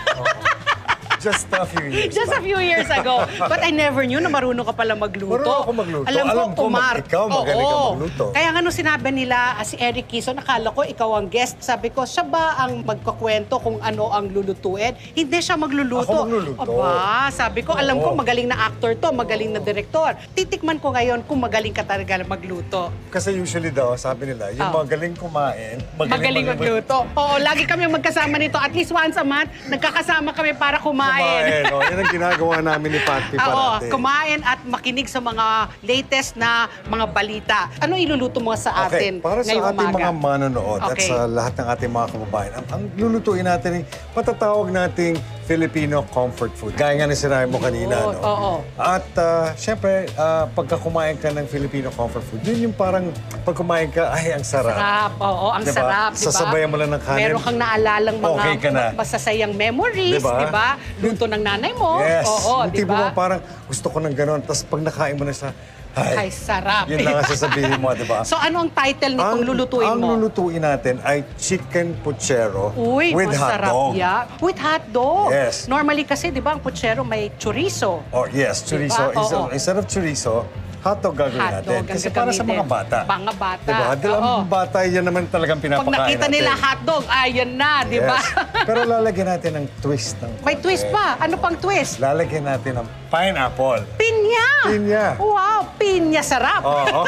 Just a few years. Just a few years ago. But I never knew na marunong ka pala magluto. Marunong ako magluto. Alam ko, ikaw magaling ka magluto. Kaya nga nung sinabi nila, si Eric Quizon, nakala ko ikaw ang guest. Sabi ko, siya ba ang magkakwento kung ano ang lulutuin? Hindi siya magluluto. Ako magluluto. Aba, sabi ko, alam ko, magaling na actor to, magaling na direktor. Titikman ko ngayon kung magaling ka talaga magluto. Kasi usually daw, sabi nila, yung magaling kumain, magaling magluto. Oo, lagi kami magkasama nito. At least once a month, nagkakasama kami para kumain. Yan ang ginagawa namin ni Papi parati. Kumain at makinig sa mga latest na mga balita. Ano iluluto mo sa atin para sa ating mga manonood at sa lahat ng ating mga kababayan, ang lulutuin natin ay patatawag nating Filipino comfort food. Gaya nga na sinabi mo kanina, no? At syempre, pagka kumain ka ng Filipino comfort food, yun yung parang pag kumain ka, ay, ang sarap. Sarap, ang sarap, diba? Sasabayan mo lang ng kanin. Meron kang naalalang mga masasayang memories, diba? Luto ng nanay mo. Yes. Oo, yung tipo diba? mo parang gusto ko ng gano'n, tapos pag nakain mo na siya, ay, sarap. Yun lang ang sasabihin mo, di ba? So, ano ang title nitong lulutuin mo? Ang lulutuin natin ay chicken puchero with hotdog. With hotdog? Yes. Normally kasi, di ba, ang puchero may chorizo. Oh, yes, chorizo. Diba? Instead of chorizo, hotdog gagawin natin. Kasi para sa mga bata. Mga bata. Diba? Dahil ang bata, yan naman talagang pinapakain natin. Pag nakita nila hotdog, ayun na, di ba? Yes. Pero lalagyan natin ng twist. May twist pa. Ano pang twist? Lalagyan natin ng pineapple. Pinya! Pinya. Wow, pinya sarap. Oo.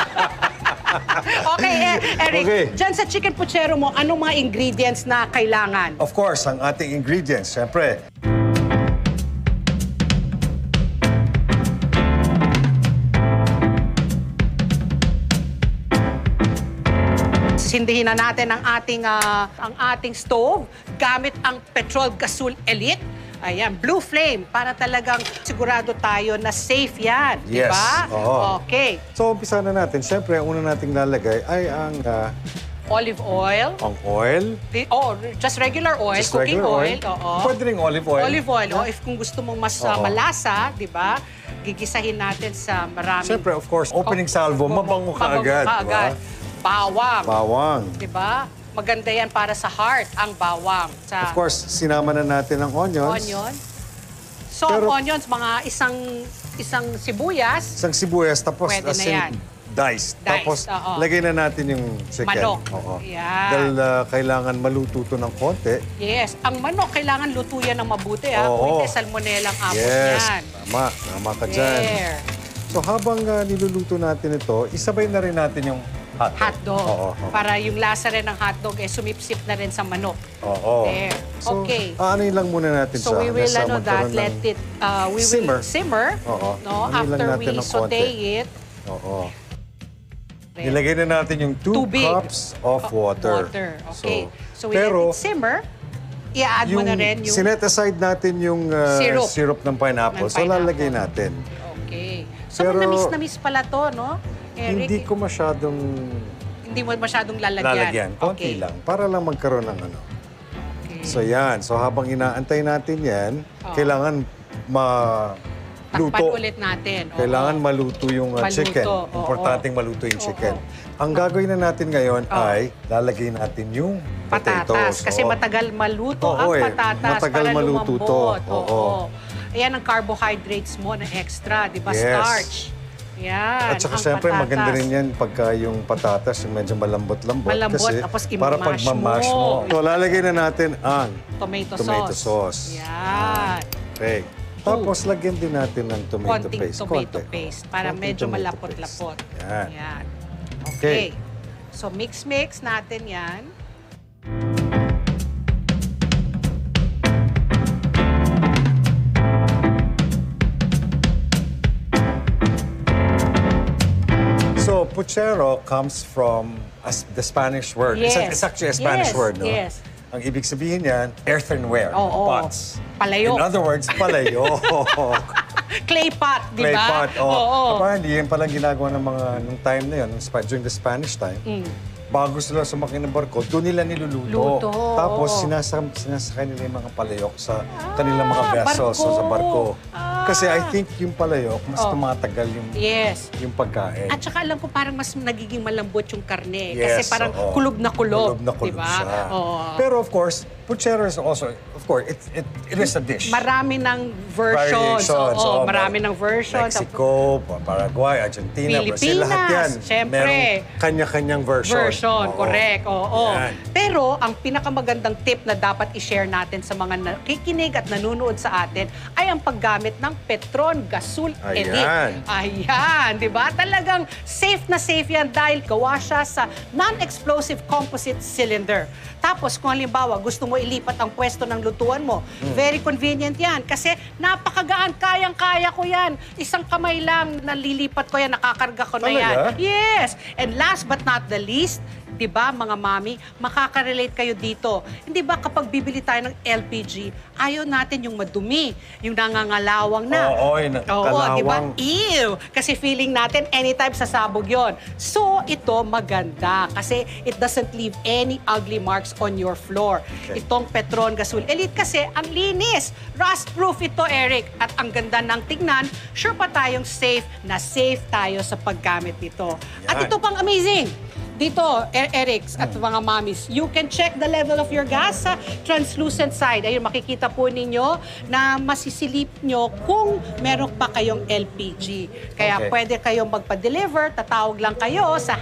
Okay, Eric, dyan sa chicken puchero mo, anong mga ingredients na kailangan? Of course, ang ating ingredients, syempre. Sindihin na natin ang ating stove gamit ang Petrol Gasol Elite. Ayan, Blue Flame, para talagang sigurado tayo na safe yan. Yes. Diba? Oo. Okay. So, umpisa na natin. Siyempre, ang una nating lalagay ay ang olive oil. Ang oil. Just regular oil, just cooking regular oil. Pwede ring olive oil. Olive oil. If kung gusto mong mas malasa, di ba? Gigisahin natin sa maraming... Siyempre, of course, opening salvo, mabango ka agad. Diba? Bawang. Bawang. Di ba? Maganda yan para sa heart, ang bawang. Of course, sinama na natin ang onions. So, ang onions, mga isang sibuyas. Isang sibuyas, tapos pwede na yan. Diced. Tapos, oo. lagay na natin yung chicken. Manok. Oo. Yan. Dahil kailangan maluto to ng konti. Yes. Ang manok, kailangan lutuyan ng mabuti, ha? Oo. Kung hindi, salmonella ang abot Yes. yan. Tama. Tama ka dyan. There. So, habang niluluto natin ito, isabay na rin natin yung hotdog. Hotdog. Oo. Para yung lasa rin ng hotdog, sumipsip na rin sa manok. Oo. There. So, Okay. Ano lang muna natin So we will let it, we simmer. will simmer. Oo. No? Ano lang After natin we ng saute konti. it. Oo. Nilagay na natin yung 2 Tubig. cups of water. Okay. So we let it simmer. I-add mo na rin yung... sinet aside natin yung syrup ng pineapple. So lalagay natin. Okay. So Pero, namis-namis pala to, no? Eric, Hindi ko masyadong hindi mo masyadong lalagyan. Konti lang. Para lang magkaroon ng ano. Okay. So yan. So habang inaantay natin yan, kailangan maluto. Takpan ulit natin. Kailangan maluto yung chicken. Importanteng maluto yung chicken. Ang gagawin na natin ngayon ay lalagay natin yung patatas. Kasi matagal maluto ang patatas matagal para maluto lumambot. to. Oo. Ayan ang carbohydrates mo na extra, di ba? Yes. Starch. Yan. At saka ang siyempre patatas. maganda rin yan pagka yung patatas yung medyo malambot-lambot. Malambot, kasi tapos para pag i-mash mamash mo. So lalagay na natin ang Tomato sauce. Yan. Okay. Tapos lagyan din natin ng tomato Konting paste. tomato paste para Konting medyo tomato malapot-lapot. paste. Yan. Yan. Okay. So mix-mix natin yan. So, puchero comes from the Spanish word. Yes. It's actually a Spanish word, no? Yes. Ang ibig sabihin yan, earthenware, pots. Palayok. In other words, palayok. Clay pot, di ba? Clay pot, Oo. Apparently, yan palang ginagawa ng mga, nung time na yun, during the Spanish time, bago sila sumakay ng barko, doon nila niluluto. Tapos sinasakay nila yung mga palayok sa kanilang mga vessels o sa barko. Kasi I think yung palayok, mas tumatagal yung pagkain. At saka alam ko parang mas nagiging malambot yung karne. Yes, kasi parang kulob na kulob. Kulob na kulob diba? siya. Oo. Pero of course, puchero is also, of course, it is a dish. Marami ng versions. Oo, marami ng versions. Mexico, Paraguay, Argentina, Brazil, lahat yan. Siyempre. Merong kanya-kanyang version. Correct. Oo. Yan. Pero ang pinakamagandang tip na dapat i-share natin sa mga nakikinig at nanonood sa atin ay ang paggamit ng Petron Gasul Elite. Ayan, di ba? Talagang safe na safe yan dahil gawa siya sa non-explosive composite cylinder. Tapos kung halimbawa gusto mo ilipat ang pwesto ng lutuan mo, very convenient yan kasi napakagaan, kayang-kaya ko yan. Isang kamay lang nalilipat ko yan, nakakarga ko na yan. Yes! And last but not the least, di ba mga mami, makaka-relate kayo dito. Hindi ba kapag bibili tayo ng LPG, ayaw natin yung madumi, yung nangangalawang na. Oo, di ba? Ew! Kasi feeling natin anytime sasabog yon. So, ito maganda kasi it doesn't leave any ugly marks on your floor. Okay. Itong Petron Gasul Elite kasi ang linis. Rust-proof ito, Eric. At ang ganda ng tignan, sure pa tayong safe na safe tayo sa paggamit nito. At ito pang amazing. Dito, Eric at mga mamis, you can check the level of your gas sa translucent side. Ayun, makikita po ninyo na masisilip nyo kung meron pa kayong LPG. Kaya pwede kayong magpa-deliver, tatawag lang kayo sa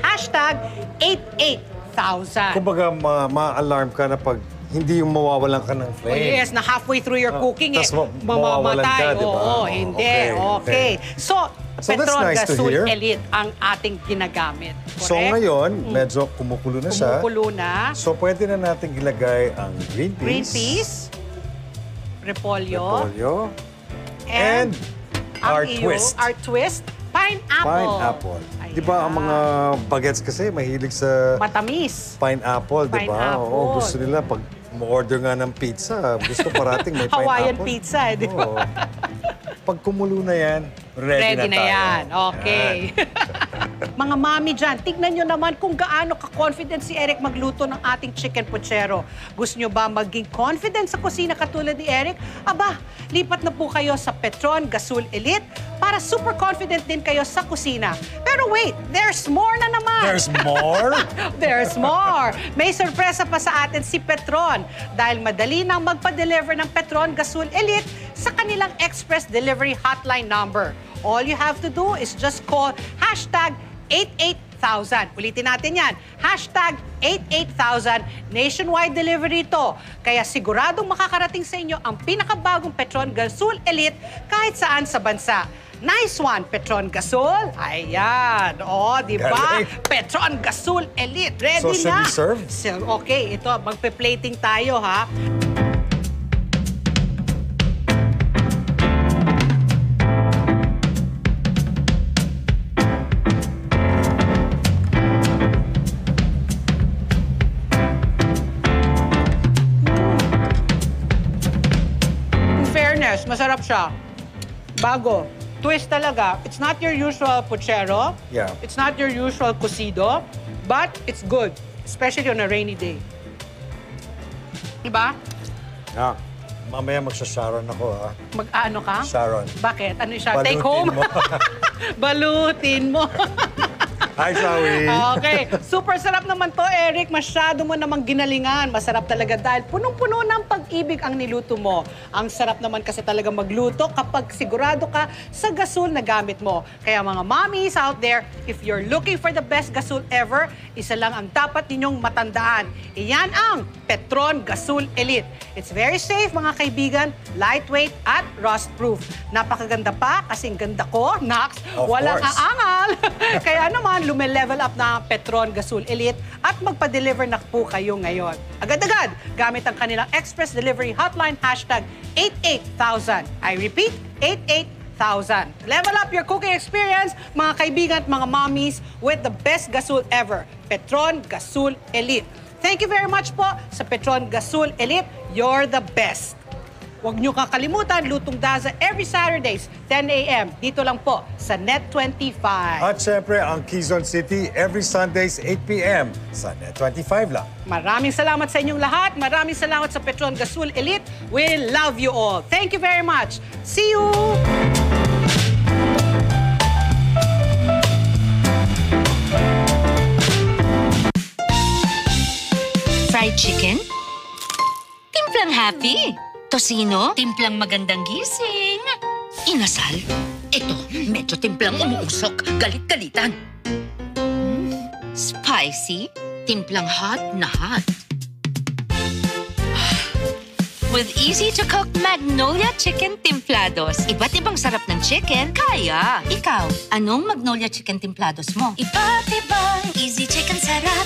#88,000. Kumbaga, ma-alarm ka na pag hindi yung mawawalan ka ng flame. Oh, yes, na halfway through your cooking, mawawalan ka, di ba? Oo, hindi. Okay. So Petron nice Gasul Elite ang ating ginagamit. Correct? So ngayon, medyo kumukulo na siya. Kumukulo na. So pwede na natin ilagay ang green peas. Green peas, repolyo, and our twist. Our twist, pineapple. Di ba ang mga bagets kasi mahilig sa matamis. Pineapple, di ba? Oo, gusto nila pag mo-order nga ng pizza, gusto parating may pineapple. Hawaiian pizza, di ba? Pag kumulo na yan, ready na tayo. Yan. Okay. Mga mami dyan, tignan nyo naman kung gaano ka-confident si Eric magluto ng ating chicken puchero. Gusto nyo ba maging confident sa kusina katulad ni Eric? Aba, lipat na po kayo sa Petron Gasul Elite para super confident din kayo sa kusina. Pero wait, there's more na naman. There's more? There's more. May sorpresa pa sa atin si Petron dahil madali nang magpa-deliver ng Petron Gasul Elite sa kanilang express delivery hotline number. All you have to do is just call #88000. Ulitin natin yan. #88000. Nationwide delivery ito. Kaya siguradong makakarating sa inyo ang pinakabagong Petron Gasol Elite kahit saan sa bansa. Nice one, Petron Gasol. Ayan. O, di ba? Petron Gasol Elite. Ready so, should na. we serve? So, okay, ito. Magpe-plating tayo, ha? In fairness, masarap siya. Bago. Twist talaga. It's not your usual puchero. Yeah. It's not your usual cocido, but it's good, especially on a rainy day. Diba? Yeah. Mamaya magsasharon ako, ha? Mag-ano ka? Sharon. Bakit? Ano siya? Balutin Take home? mo. Balutin mo. Hi, Shawi. Okay. Super sarap naman to, Eric. Masyado mo namang ginalingan. Masarap talaga dahil punong-puno ng pag-ibig ang niluto mo. Ang sarap naman kasi talaga magluto kapag sigurado ka sa gasol na gamit mo. Kaya mga mommies out there, if you're looking for the best gasol ever, isa lang ang dapat ninyong matandaan. Iyan ang Petron Gasol Elite. It's very safe, mga kaibigan, lightweight at rust-proof. Napakaganda pa kasing ganda ko, Nax. Walang aangal. Kaya naman, lume-level up na ang Petron Gasol Elite at magpa-deliver na po kayo ngayon. Agad-agad, gamit ang kanilang express delivery hotline, #88000. I repeat, 88000. Level up your cooking experience, mga kaibigan at mga mommies, with the best gasol ever, Petron Gasol Elite. Thank you very much po sa Petron Gasol Elite. You're the best. Huwag niyo kakalimutan, Lutong Daza every Saturdays, 10 a.m. Dito lang po sa Net25. At syempre, ang Quezon City every Sundays, 8 p.m. sa Net25 lang. Maraming salamat sa inyong lahat. Maraming salamat sa Petron Gasol Elite. We love you all. Thank you very much. See you! Fried chicken? Timplang happy. Tosino? Timplang magandang gising. Inasal? Ito, medyo timplang umuusok. Galit-galitan. Spicy? Timplang hot na hot. With easy-to-cook Magnolia Chicken Timplados. Iba't ibang sarap ng chicken, kaya. Ikaw, anong Magnolia Chicken Timplados mo? Iba't ibang easy chicken sarap.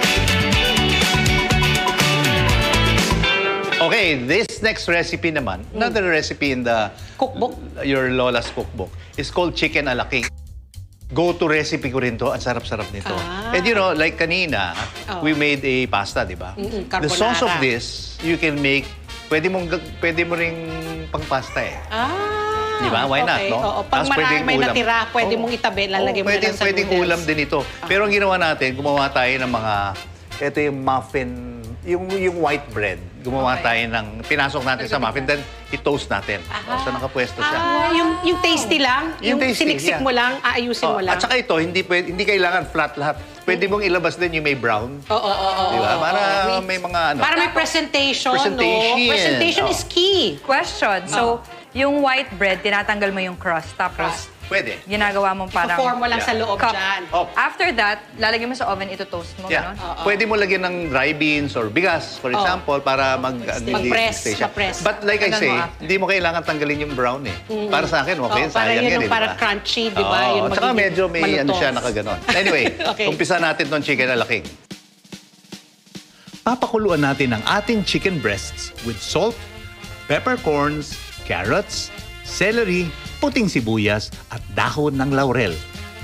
Okay, this next recipe naman, another recipe in the cookbook, your Lola's cookbook, is called chicken a la king. Go-to recipe ko rin to. Ang sarap-sarap nito. And you know, like kanina, we made a pasta, di ba? The sauce of this, you can make, pwede mo ring pang pasta eh. Di ba? Why not, no? Oo. Pag may natira, pwede mong itabi, lalagay mo na lang sa pwedeng ulam din ito. Pero ang ginawa natin, gumawa tayo ng mga, ito yung muffin, yung white bread. Gumawa tayo ng, pinasok natin sa muffin, then i-toast natin. So nakapwesto siya. Yung tasty lang? Yung siniksik mo lang, aayusin mo lang? At saka ito, hindi kailangan flat lahat. Pwede mong ilabas din yung may brown. Oo. Diba? Para may mga ano. Para may presentation, no? Presentation is key. Question. So, yung white bread, tinatanggal mo yung crust. Tapos, pwede. Ginagawa mo parang... Ipo-form mo lang sa loob dyan. After that, lalagyan mo sa oven, ito-toast mo. Yeah. Pwede mo lagyan ng dry beans or bigas, for example, para mag-press. But like I say, hindi mo kailangan tanggalin yung brown eh. Para sa akin, okay, sayang yan eh. Para crunchy, di ba? At saka medyo may ano siya nakaganon. Anyway, umpisa natin tong chicken a la king. Papakuluan natin ang ating chicken breasts with salt, peppercorns, carrots, celery, puting sibuyas at dahon ng laurel.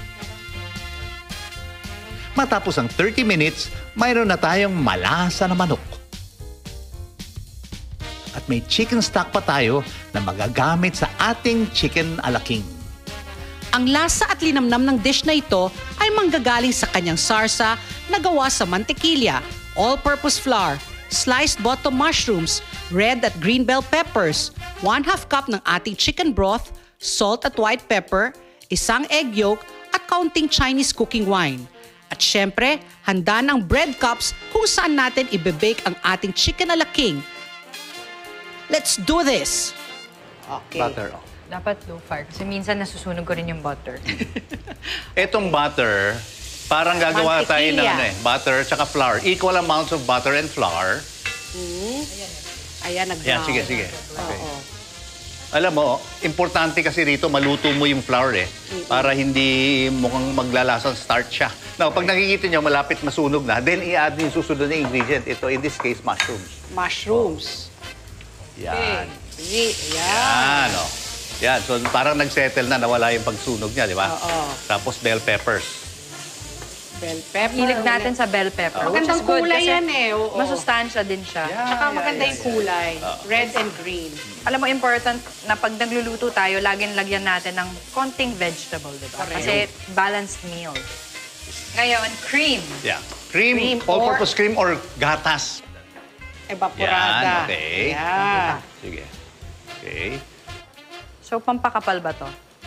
Matapos ang 30 minutes, mayroon na tayong malasa na manok. At may chicken stock pa tayo na magagamit sa ating chicken a la king. Ang lasa at linamnam ng dish na ito ay manggagaling sa kanyang sarsa na gawa sa mantikilya, all-purpose flour, sliced bottom mushrooms, red at green bell peppers, 1/2 cup ng ating chicken broth, salt at white pepper, isang egg yolk at kaunting Chinese cooking wine. At syempre, handa ng bread cups kung saan natin ibe-bake ang ating chicken a la king. Let's do this! Okay. Butter. Dapat low fire. Kasi minsan nasusunog ko rin yung butter. Etong butter, parang gagawa tayo ng butter tsaka flour. Equal amounts of butter and flour. Ayan, Yan, sige. Okay. Alam mo, importante kasi rito, maluto mo yung flour para hindi mukhang maglalasang starch siya. Now, pag nakikita nyo, malapit masunog na, then i-add yung susunod na ingredient. Ito, in this case, mushrooms. Mushrooms. Yan. Ayan. Yan, so parang nag-settle na, nawala yung pagsunog niya, di ba? Oo. Tapos bell peppers. Bell pepper. Hilig natin sa bell pepper. Magandang kulay yan Oo. Masustansya din siya. Tsaka maganda yung kulay. Red and green. Alam mo, important na pag nagluluto tayo, laging lagyan natin ng konting vegetable, di ba? Kasi balanced meal. Ngayon, cream. Yeah. Cream all-purpose cream or gatas. Evaporada. Yan, okay. Yeah. Sige. Okay. So, pampakapal ba to?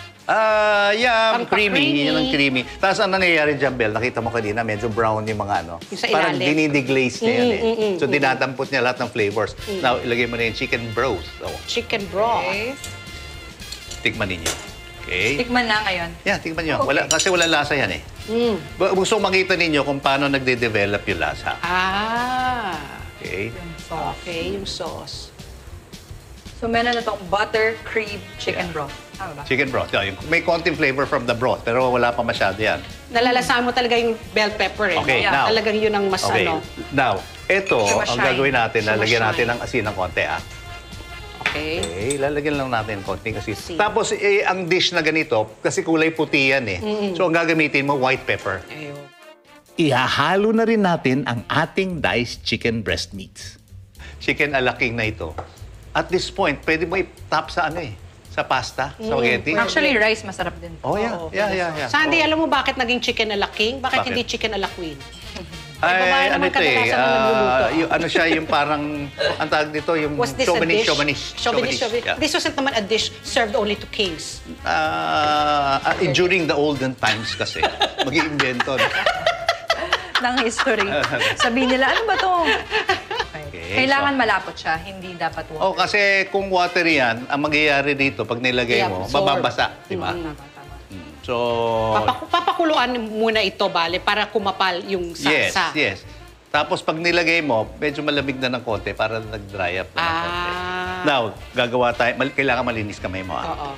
Creamy. Yan ang creamy. Tapos ang nangyayari dyan, Bel, nakita mo kanina, medyo brown yung mga Yung sa parang ilalim. dinideglaze niya yan So, dinadampot niya lahat ng flavors. Now, ilagay mo na yung chicken broth. Chicken broth. Okay. Tikman ninyo. Okay. Tikman na ngayon. Yeah, tikman nyo. Kasi wala lasa yan Gusto makita ninyo kung paano nagde-develop yung lasa. Okay. Okay, yung sauce. So, meron na itong butter, cream, chicken broth. Tama ba? Chicken broth. May konting flavor from the broth, pero wala pa masyado yan. Nalalasahan mo talaga yung bell pepper Okay, now. Talagang yun ang mas Now, ito, ang gagawin natin, lalagyan natin ng asin ng konti, Okay. Okay, lalagyan lang natin konting asin. Tapos, ang dish na ganito, kasi kulay puti yan So, ang gagamitin mo, white pepper. Ayun. Ihahalo na rin natin ang ating diced chicken breast meats. Chicken alaking na ito. At this point, pwede mo i-top sa sa pasta, spaghetti. Actually, rice masarap din. Oh, yeah. Sandy, alam mo bakit naging chicken a la king? Bakit hindi chicken a la queen? Ay, ano ito ano siya, yung parang, ang tawag dito, yung Was this a dish? Chauvinist. Yeah. This wasn't naman a dish served only to kings. During the olden times kasi, mag-iimbento. Ng history. Sabihin nila, ano ba to? Kailangan malapot siya, hindi dapat water. Kasi kung water yan, ang mangyayari dito, pag nilagay mo, mababasa, di ba? So... Papakuluan muna ito, bale, para kumapal yung salsa. Yes. Tapos pag nilagay mo, medyo malamig na ng konti para nag-dry up na ng konti. Now, gagawa tayo, kailangan malinis kamay mo. Oo.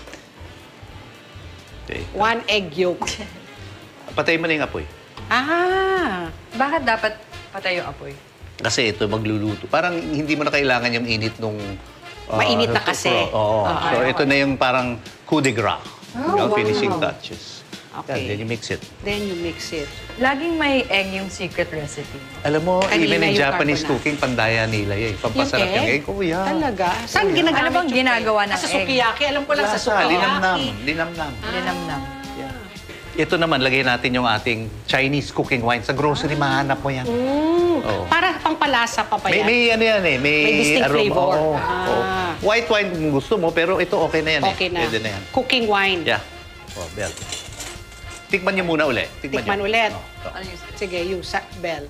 Okay. 1 egg yolk. Patay mo na yung apoy. Bakit dapat patay yung apoy? Kasi ito, magluluto. Parang hindi mo na kailangan yung init nung... Mainit na kasi. So, ito na yung parang coup de grace. Yung finishing touches. Okay. Then you mix it. Laging may egg yung secret recipe. Alam mo, Kanina even in yung Japanese carbonara. cooking, pandaya nila yan. Pampasarap yung egg. Oh, yeah. Talaga? Saan ginagamit Ano bang ginagawa ng Sa egg? sukiyaki. Alam ko lang sa sukiyaki. Linamnam. Linamnam. Ito naman, lagay natin yung ating Chinese cooking wine. Sa grocery, mahanap mo yan. Para pangpalasa pa yan. May ano yan May distinct aroma. flavor. White wine kung gusto mo, pero ito okay na yan Okay na. Pwede na yan. Cooking wine. Yeah. Bell. Tikman niyo muna uli. Tikman ulit. Sige, yung bell.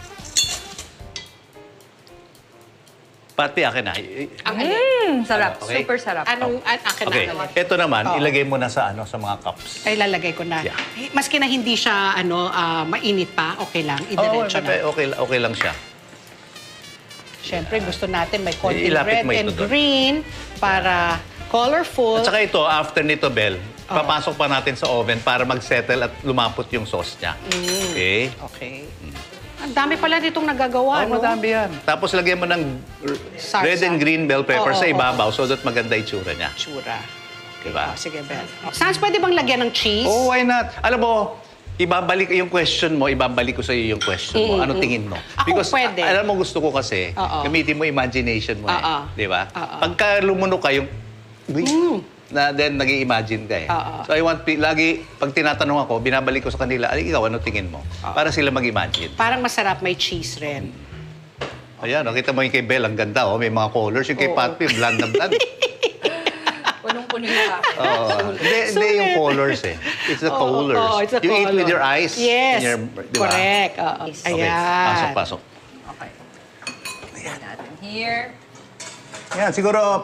Pati akin na. Sarap. Okay. Super sarap. Anong akin Okay. na? Ito naman, ilagay mo na sa mga cups. Ay, lalagay ko na. Yeah. Maski na hindi siya mainit pa, okay lang. Idiretso na. Okay lang siya. Siyempre, gusto natin may konting Ilapit red mo ito and doon. green para colorful. At saka ito, after nito, Bel, papasok pa natin sa oven para mag-settle at lumapot yung sauce niya. Okay? Okay. Ang dami pala ditong nagagawa, no? Madami yan. Tapos lagyan mo ng red and green bell pepper sa ibabaw so that maganda itsura niya. Diba? Sige, Bel. Sans, pwede bang lagyan ng cheese? Oh, why not? Alam mo, ibabalik yung question mo, ibabalik ko sa iyo yung question mo. Ano tingin mo? Ako, pwede. Alam mo, gusto ko kasi, gamitin mo imagination mo Di ba? Pagka lumunok ka yung, na then nag-i-imagine ka So I want, lagi, pag tinatanong ako, binabalik ko sa kanila, ikaw, ano tingin mo? Para sila mag-imagine. Parang masarap, may cheese rin. Ayan, kita mo yung kay Belle, ang ganda, may mga colors. Yung kay Patpi, bland na bland. Punong-puno yung Hindi yung colors It's the colors. It's the you color. eat with your eyes. Yes, diba? correct. Ayan. Pasok. Ayan natin here. Yan, siguro,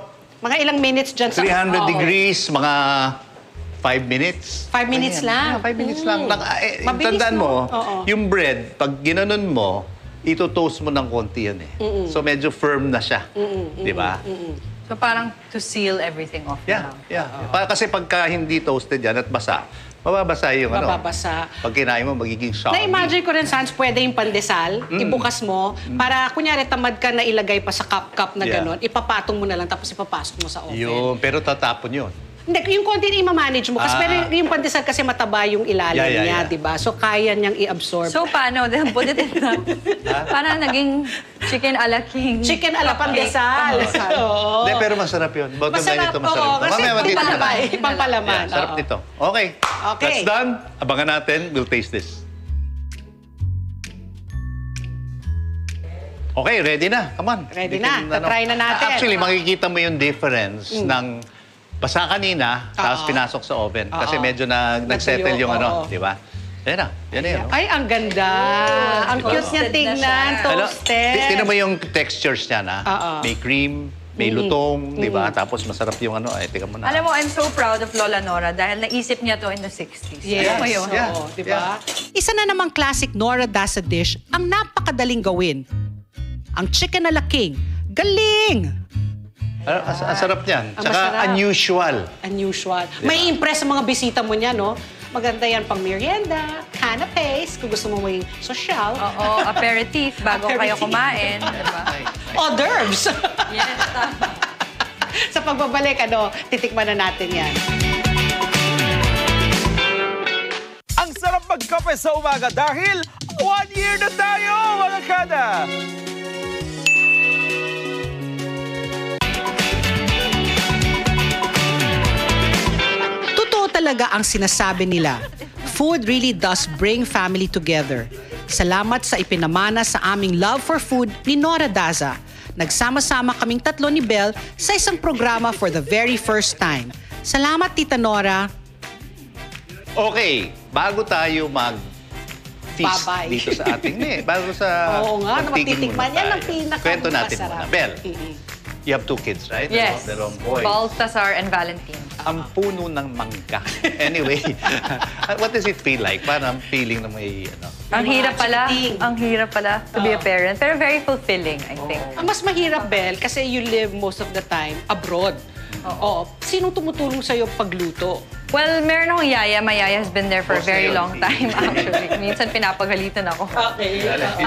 Mga ilang minutes dyan sa... 300 degrees, mga 5 minutes. 5 minutes lang? 5 minutes lang. Mabilis, Tandaan mo, Oo. yung bread, pag ginanon mo, ito-toast mo ng konti yan eh. So medyo firm na siya. Di ba? So parang to seal everything off. Yeah. Kasi pagka hindi toasted yan at basa, mababasa yung Mababasa. Pag kinain mo, magiging soggy. Na-imagine ko rin, Sans, pwede yung pandesal, ibukas mo, para kunyari tamad ka na ilagay pa sa cup na gano'n, ipapatong mo na lang tapos ipapasok mo sa oven. Yun, pero tatapon yun. Hindi, yung konti na i-manage mo. Kasi pero yung pandesal kasi mataba yung ilalim niya, di ba? So, kaya niyang i-absorb. So, paano? Put it in parang naging chicken a la king. Chicken a la pandesal. Hindi, pero masarap yun. Bottom line ito, masarap. Oo, kasi pampalaman. Sarap nito. Okay. That's done. Abangan natin. We'll taste this. Okay, ready na. Come on. Ready na. Try na natin. Actually, makikita mo yung difference ng basa kanina, tapos pinasok sa oven. Kasi medyo nag-settle yung di ba? Yan na. Yan na yun. Ay, ang ganda. Ang cute niya tingnan. Toasted. Tingnan mo yung textures niya na. May cream, may lutong, di ba? Tapos masarap yung tingnan mo na. Alam mo, I'm so proud of Lola Nora dahil naisip niya to in the 60s. Yes. Alam mo yun? Di ba? Isa na namang classic Nora Daza dish ang napakadaling gawin. Ang chicken a la king. Galing! Ang sarap niyan. Tsaka unusual. Unusual. May impress sa mga bisita mo niya, no? Maganda yan pang merienda, canapes, kung gusto mo maging social. Oo, aperitif bago kayo kumain. Diba? Hors d'oeuvres. Yes, tama. Sa pagbabalik, titikman na natin yan. Ang sarap magkape sa umaga dahil 1 year na tayo, mga kada! Talaga ang sinasabi nila. Food really does bring family together. Salamat sa ipinamana sa aming love for food ni Nora Daza. Nagsama-sama kaming tatlo ni Belle sa isang programa for the very first time. Salamat, Tita Nora. Okay, bago tayo mag-feast dito sa ating bago sa Oo nga, matitikman yan ang pinaka-masarap. Kwento natin muna. Belle, you have 2 kids, right? Yes. They're all boys. Baltasar and Valentin. Ang puno ng mangga. Anyway, what does it feel like? Parang feeling na may, Ang hirap pala to be a parent. Pero very fulfilling, I think. Ang mas mahirap, Belle, kasi you live most of the time abroad. Oo. Sinong tumutulong sa'yo pagluto? Well, meron akong yaya. My yaya has been there for a very long time, actually. Minsan pinapagalitan ako. Okay.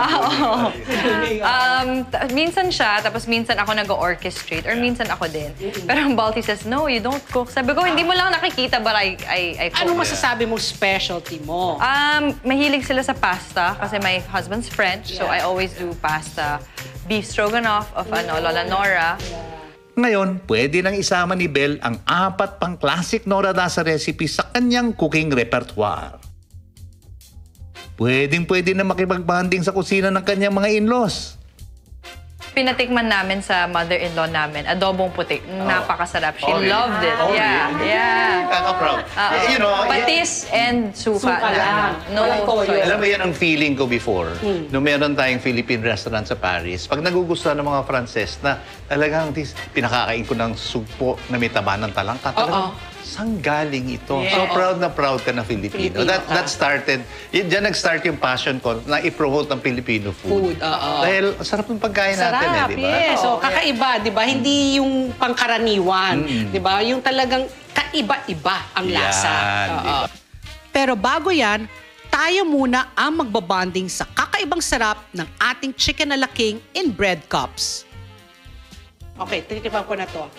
Minsan siya, tapos minsan ako nag-orchestrate, or minsan ako din. Pero ang Balti says, no, you don't cook. Sabi ko, hindi mo lang nakikita, but I cook. Anong masasabi mong specialty mo? Mahilig sila sa pasta, kasi my husband's French, so I always do pasta. Beef stroganoff of Lola Nora. Ngayon, pwede nang isama ni Belle ang 4 pang classic Nora Daza recipe sa kanyang cooking repertoire. Pwedeng-pwede na makipagbanding sa kusina ng kanyang mga in-laws. Pinatikman namin sa mother-in-law namin, adobong puti. Napakasarap. She loved it. Yeah. Kaka-proud. Patis and suka lang. No toyo. Alam mo yan ang feeling ko before. Nung meron tayong Philippine restaurant sa Paris, pag nagugustuhan ng mga Frances na talagang pinakakain ko ng sugpo na may taba ng talangka, talagang saan galing ito? So proud ka na Filipino. That started, dyan nag-start yung passion ko na i-promote ang Filipino food. Dahil sarap ng pagkain natin di ba? Yes. So, kakaiba, di ba? Hindi yung pangkaraniwan. Di ba? Yung talagang kaiba-iba ang lasa. Diba? Pero bago yan, tayo muna ang magbabanding sa kakaibang sarap ng ating chicken a la king in bread cups. Okay, tinitikman ko na to.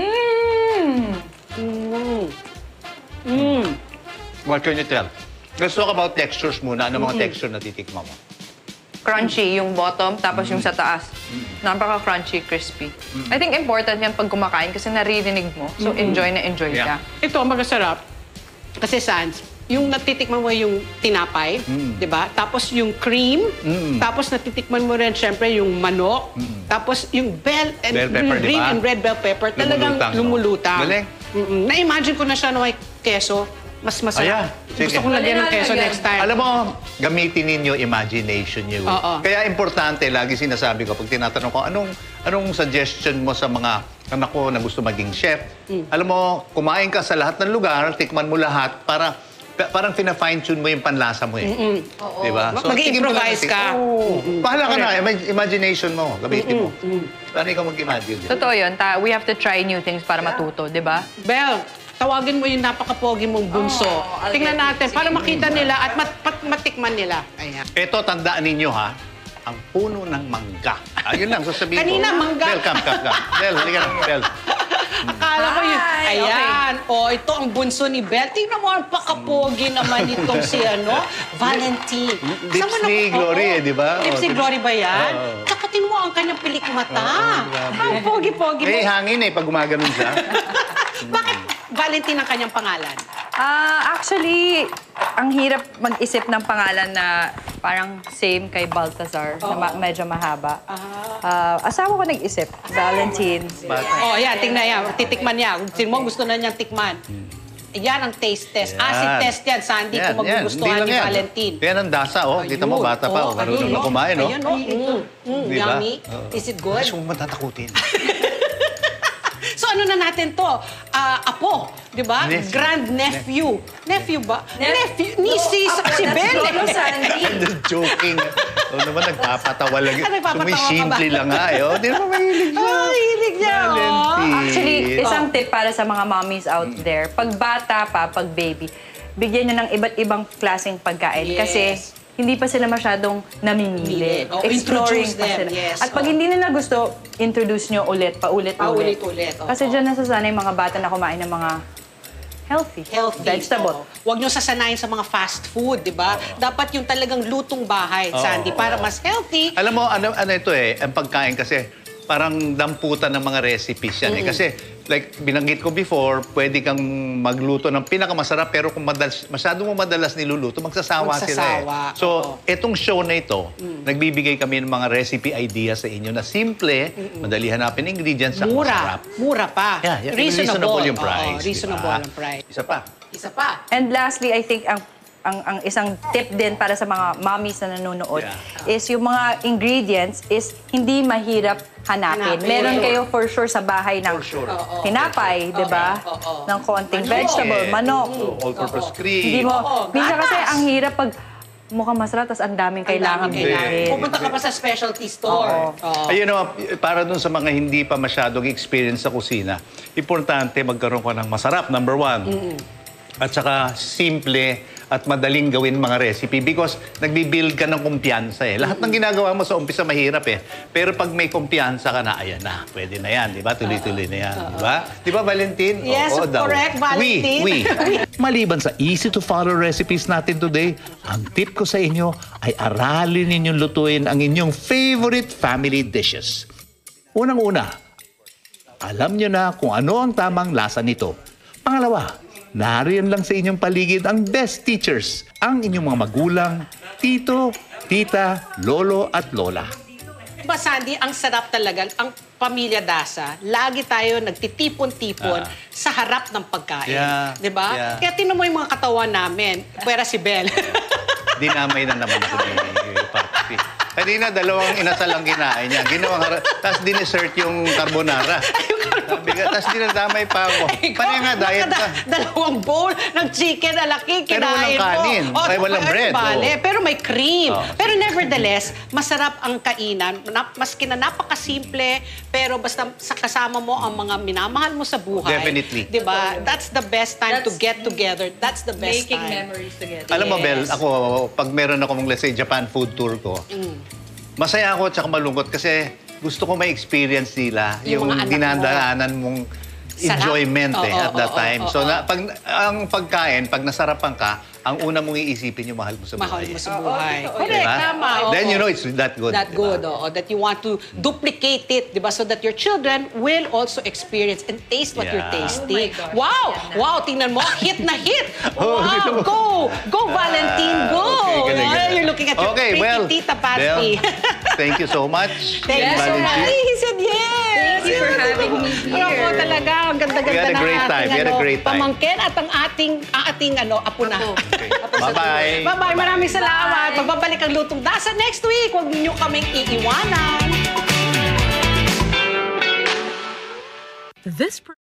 What can you tell? Let's talk about textures muna. Ano mga texture na titikman mo? Crunchy yung bottom, tapos yung sa taas. Napaka-crunchy, crispy. I think important yan pag kumakain kasi naririnig mo. So enjoy na enjoy ka. Ito ang magasarap. Kasi Sans, yung natitikman mo yung tinapay, di ba? Tapos yung cream, tapos natitikman mo rin syempre yung manok, tapos yung green and red bell pepper, talagang lumulutang. Galing. Na-imagine ko na siya may keso, mas masarap. Gusto kong lagyan ng keso next time. Alam mo, gamitin ninyo imagination nyo. Kaya importante, lagi sinasabi ko, pag tinatanong ko, anong suggestion mo sa mga anak ko na gusto maging chef. Alam mo, kumain ka sa lahat ng lugar, tikman mo lahat, parang fina-fine-tune mo yung panlasa mo eh. Diba? So, mag-improvise ka. Bahala ka na, imagination mo, gamitin mo. Paano ikaw mag-imagine? Totoo yun. We have to try new things para matuto, di ba? Bel, tawagin mo yung napaka-pogi mong bunso. Tingnan natin, para makita nila at matikman nila. Ayan. Ito, tandaan ninyo ha, ang puno ng mangga. Ayun lang, sasabihin ko. Kanina, mangga. Bel, come. Bel, halika na, Bel. Akala ko yun. Ayan. Okay. Ito ang bunso ni Bel. Tingnan mo, ang pakapogi naman itong si Valentine. Lips ni Glory di ba? Lips ni Glory ba yan? Tsaka tingnan mo ang kanyang pilik mata. Ang pogi-pogi mo. Hangin pag gumaganon siya. Bakit Valentine ang kanyang pangalan? Actually, ang hirap mag-isip ng pangalan na parang same kay Balthazar, na medyo mahaba. Asawa ko nag-isip, Valentine. Yan, tingnan yan. Titikman niya. Tingnan mo, gusto na niyang tikman. Yan ang taste test. Acid test yan, Sandy, kung magugustuhan ni Valentine. Yan ang dasa, Kita mo, bata pa, marunong na kumain, Ayun, yummy. Is it good? Gusto mo matatakutin. So ano na natin to? Apo, di ba? Grand nephew. Nephew ba? Nephew. Si Ben. I'm just joking. Naman nagpapatawa lang. Sumisimple lang nga. Di naman mahilig siya. Mahilig niya. Actually, isang tip para sa mga mommies out there. Pag bata pa, pag baby, bigyan nyo ng iba't ibang klaseng pagkain. Kasi hindi pa sila masyadong namimili. Exploring pa sila. At pag hindi nila gusto, introduce nyo ulit, paulit-ulit. Kasi dyan nasasanay mga bata na kumain ng mga healthy vegetable. Huwag nyo sasanayin sa mga fast food, di ba? Dapat yung talagang lutong bahay, Sandy, para mas healthy. Alam mo, ano ito ang pagkain kasi parang damputan ng mga recipes yan Kasi, like, binanggit ko before, pwede kang magluto ng pinakamasarap, pero kung masyado mo madalas niluluto, magsasawa sila So, etong show na ito, nagbibigay kami ng mga recipe ideas sa inyo na simple, madali hanapin ingredients, sa masarap. Mura pa. Reasonable yung price. Reasonable yung price. Isa pa. And lastly, I think ang isang tip din para sa mga mommies na nanonood is yung mga ingredients is hindi mahirap hanapin. Meron kayo for sure sa bahay ng tinapay, di ba? Ng konting vegetable, manok. All-purpose cream. Minsan kasi ang hirap pag mukhang masarap, tapos ang daming kailangan bilhin. Pupunta ka pa sa specialty store. Ayun para dun sa mga hindi pa masyadong experience sa kusina, importante magkaroon ka ng masarap, number one. At saka simple at madaling gawin mga recipe because nagbibuild ka ng kumpiyansa Lahat ng ginagawa mo sa umpisa mahirap Pero pag may kumpiyansa ka na, ayan na, pwede na yan, di ba? Tuloy-tuloy na yan, di ba? Di ba, Valentine? Yes, correct, Valentine. We. Maliban sa easy-to-follow recipes natin today, ang tip ko sa inyo ay aralin ninyong lutuin ang inyong favorite family dishes. Unang-una, alam nyo na kung ano ang tamang lasa nito. Pangalawa, nariyan lang sa inyong paligid ang best teachers, ang inyong mga magulang, tito, tita, lolo at lola. Diba, Sandy, ang sarap talaga, ang pamilya Dasa, lagi tayo nagtitipon-tipon sa harap ng pagkain. Diba? Kaya tinan mo yung mga katawan namin, pwera si Bel. Dinamay na naman ako ni Papi. Kanina, dalawang inasal ang kinain niya. Tapos dininsert yung carbonara. Tapos dinadamay pa ako. Paano nga, diet ka? Dalawang bowl ng chicken na laki, kinain mo. Pero walang kanin. Walang bread. Pero may cream. Pero nevertheless, masarap ang kainan. Maski na napakasimple, pero basta kasama mo ang mga minamahal mo sa buhay. Definitely. Diba? That's the best time to get together. That's the best time. Making memories together. Alam mo, Bel, ako, pag meron akong, let's say, Japan food tour ko, masaya ako at saka malungkot kasi gusto ko may experience nila yung dinadaanan mong enjoyment at that time. So, pag ang pagkain, pag nasarapan ka, ang una mong iisipin yung mahal mo sa buhay. Mahal mo sa buhay. Correct, tama. Then you know it's that good. That good, that you want to duplicate it, diba? So that your children will also experience and taste what you're tasting. Wow! Wow, tingnan mo, hit na hit! Wow, go, Valentine, go! You're looking at your pretty Tita Pasti. Thank you so much. Thank you so much. He said yes! Thank you for having me here. Ako talaga, ang ganda-ganda ng ating pamangkin at ang ating apo na. Bye-bye. Bye-bye. Maraming salamat. Magbabalik ang Lutong Dasa next week. Huwag niyo kaming iiwanan. This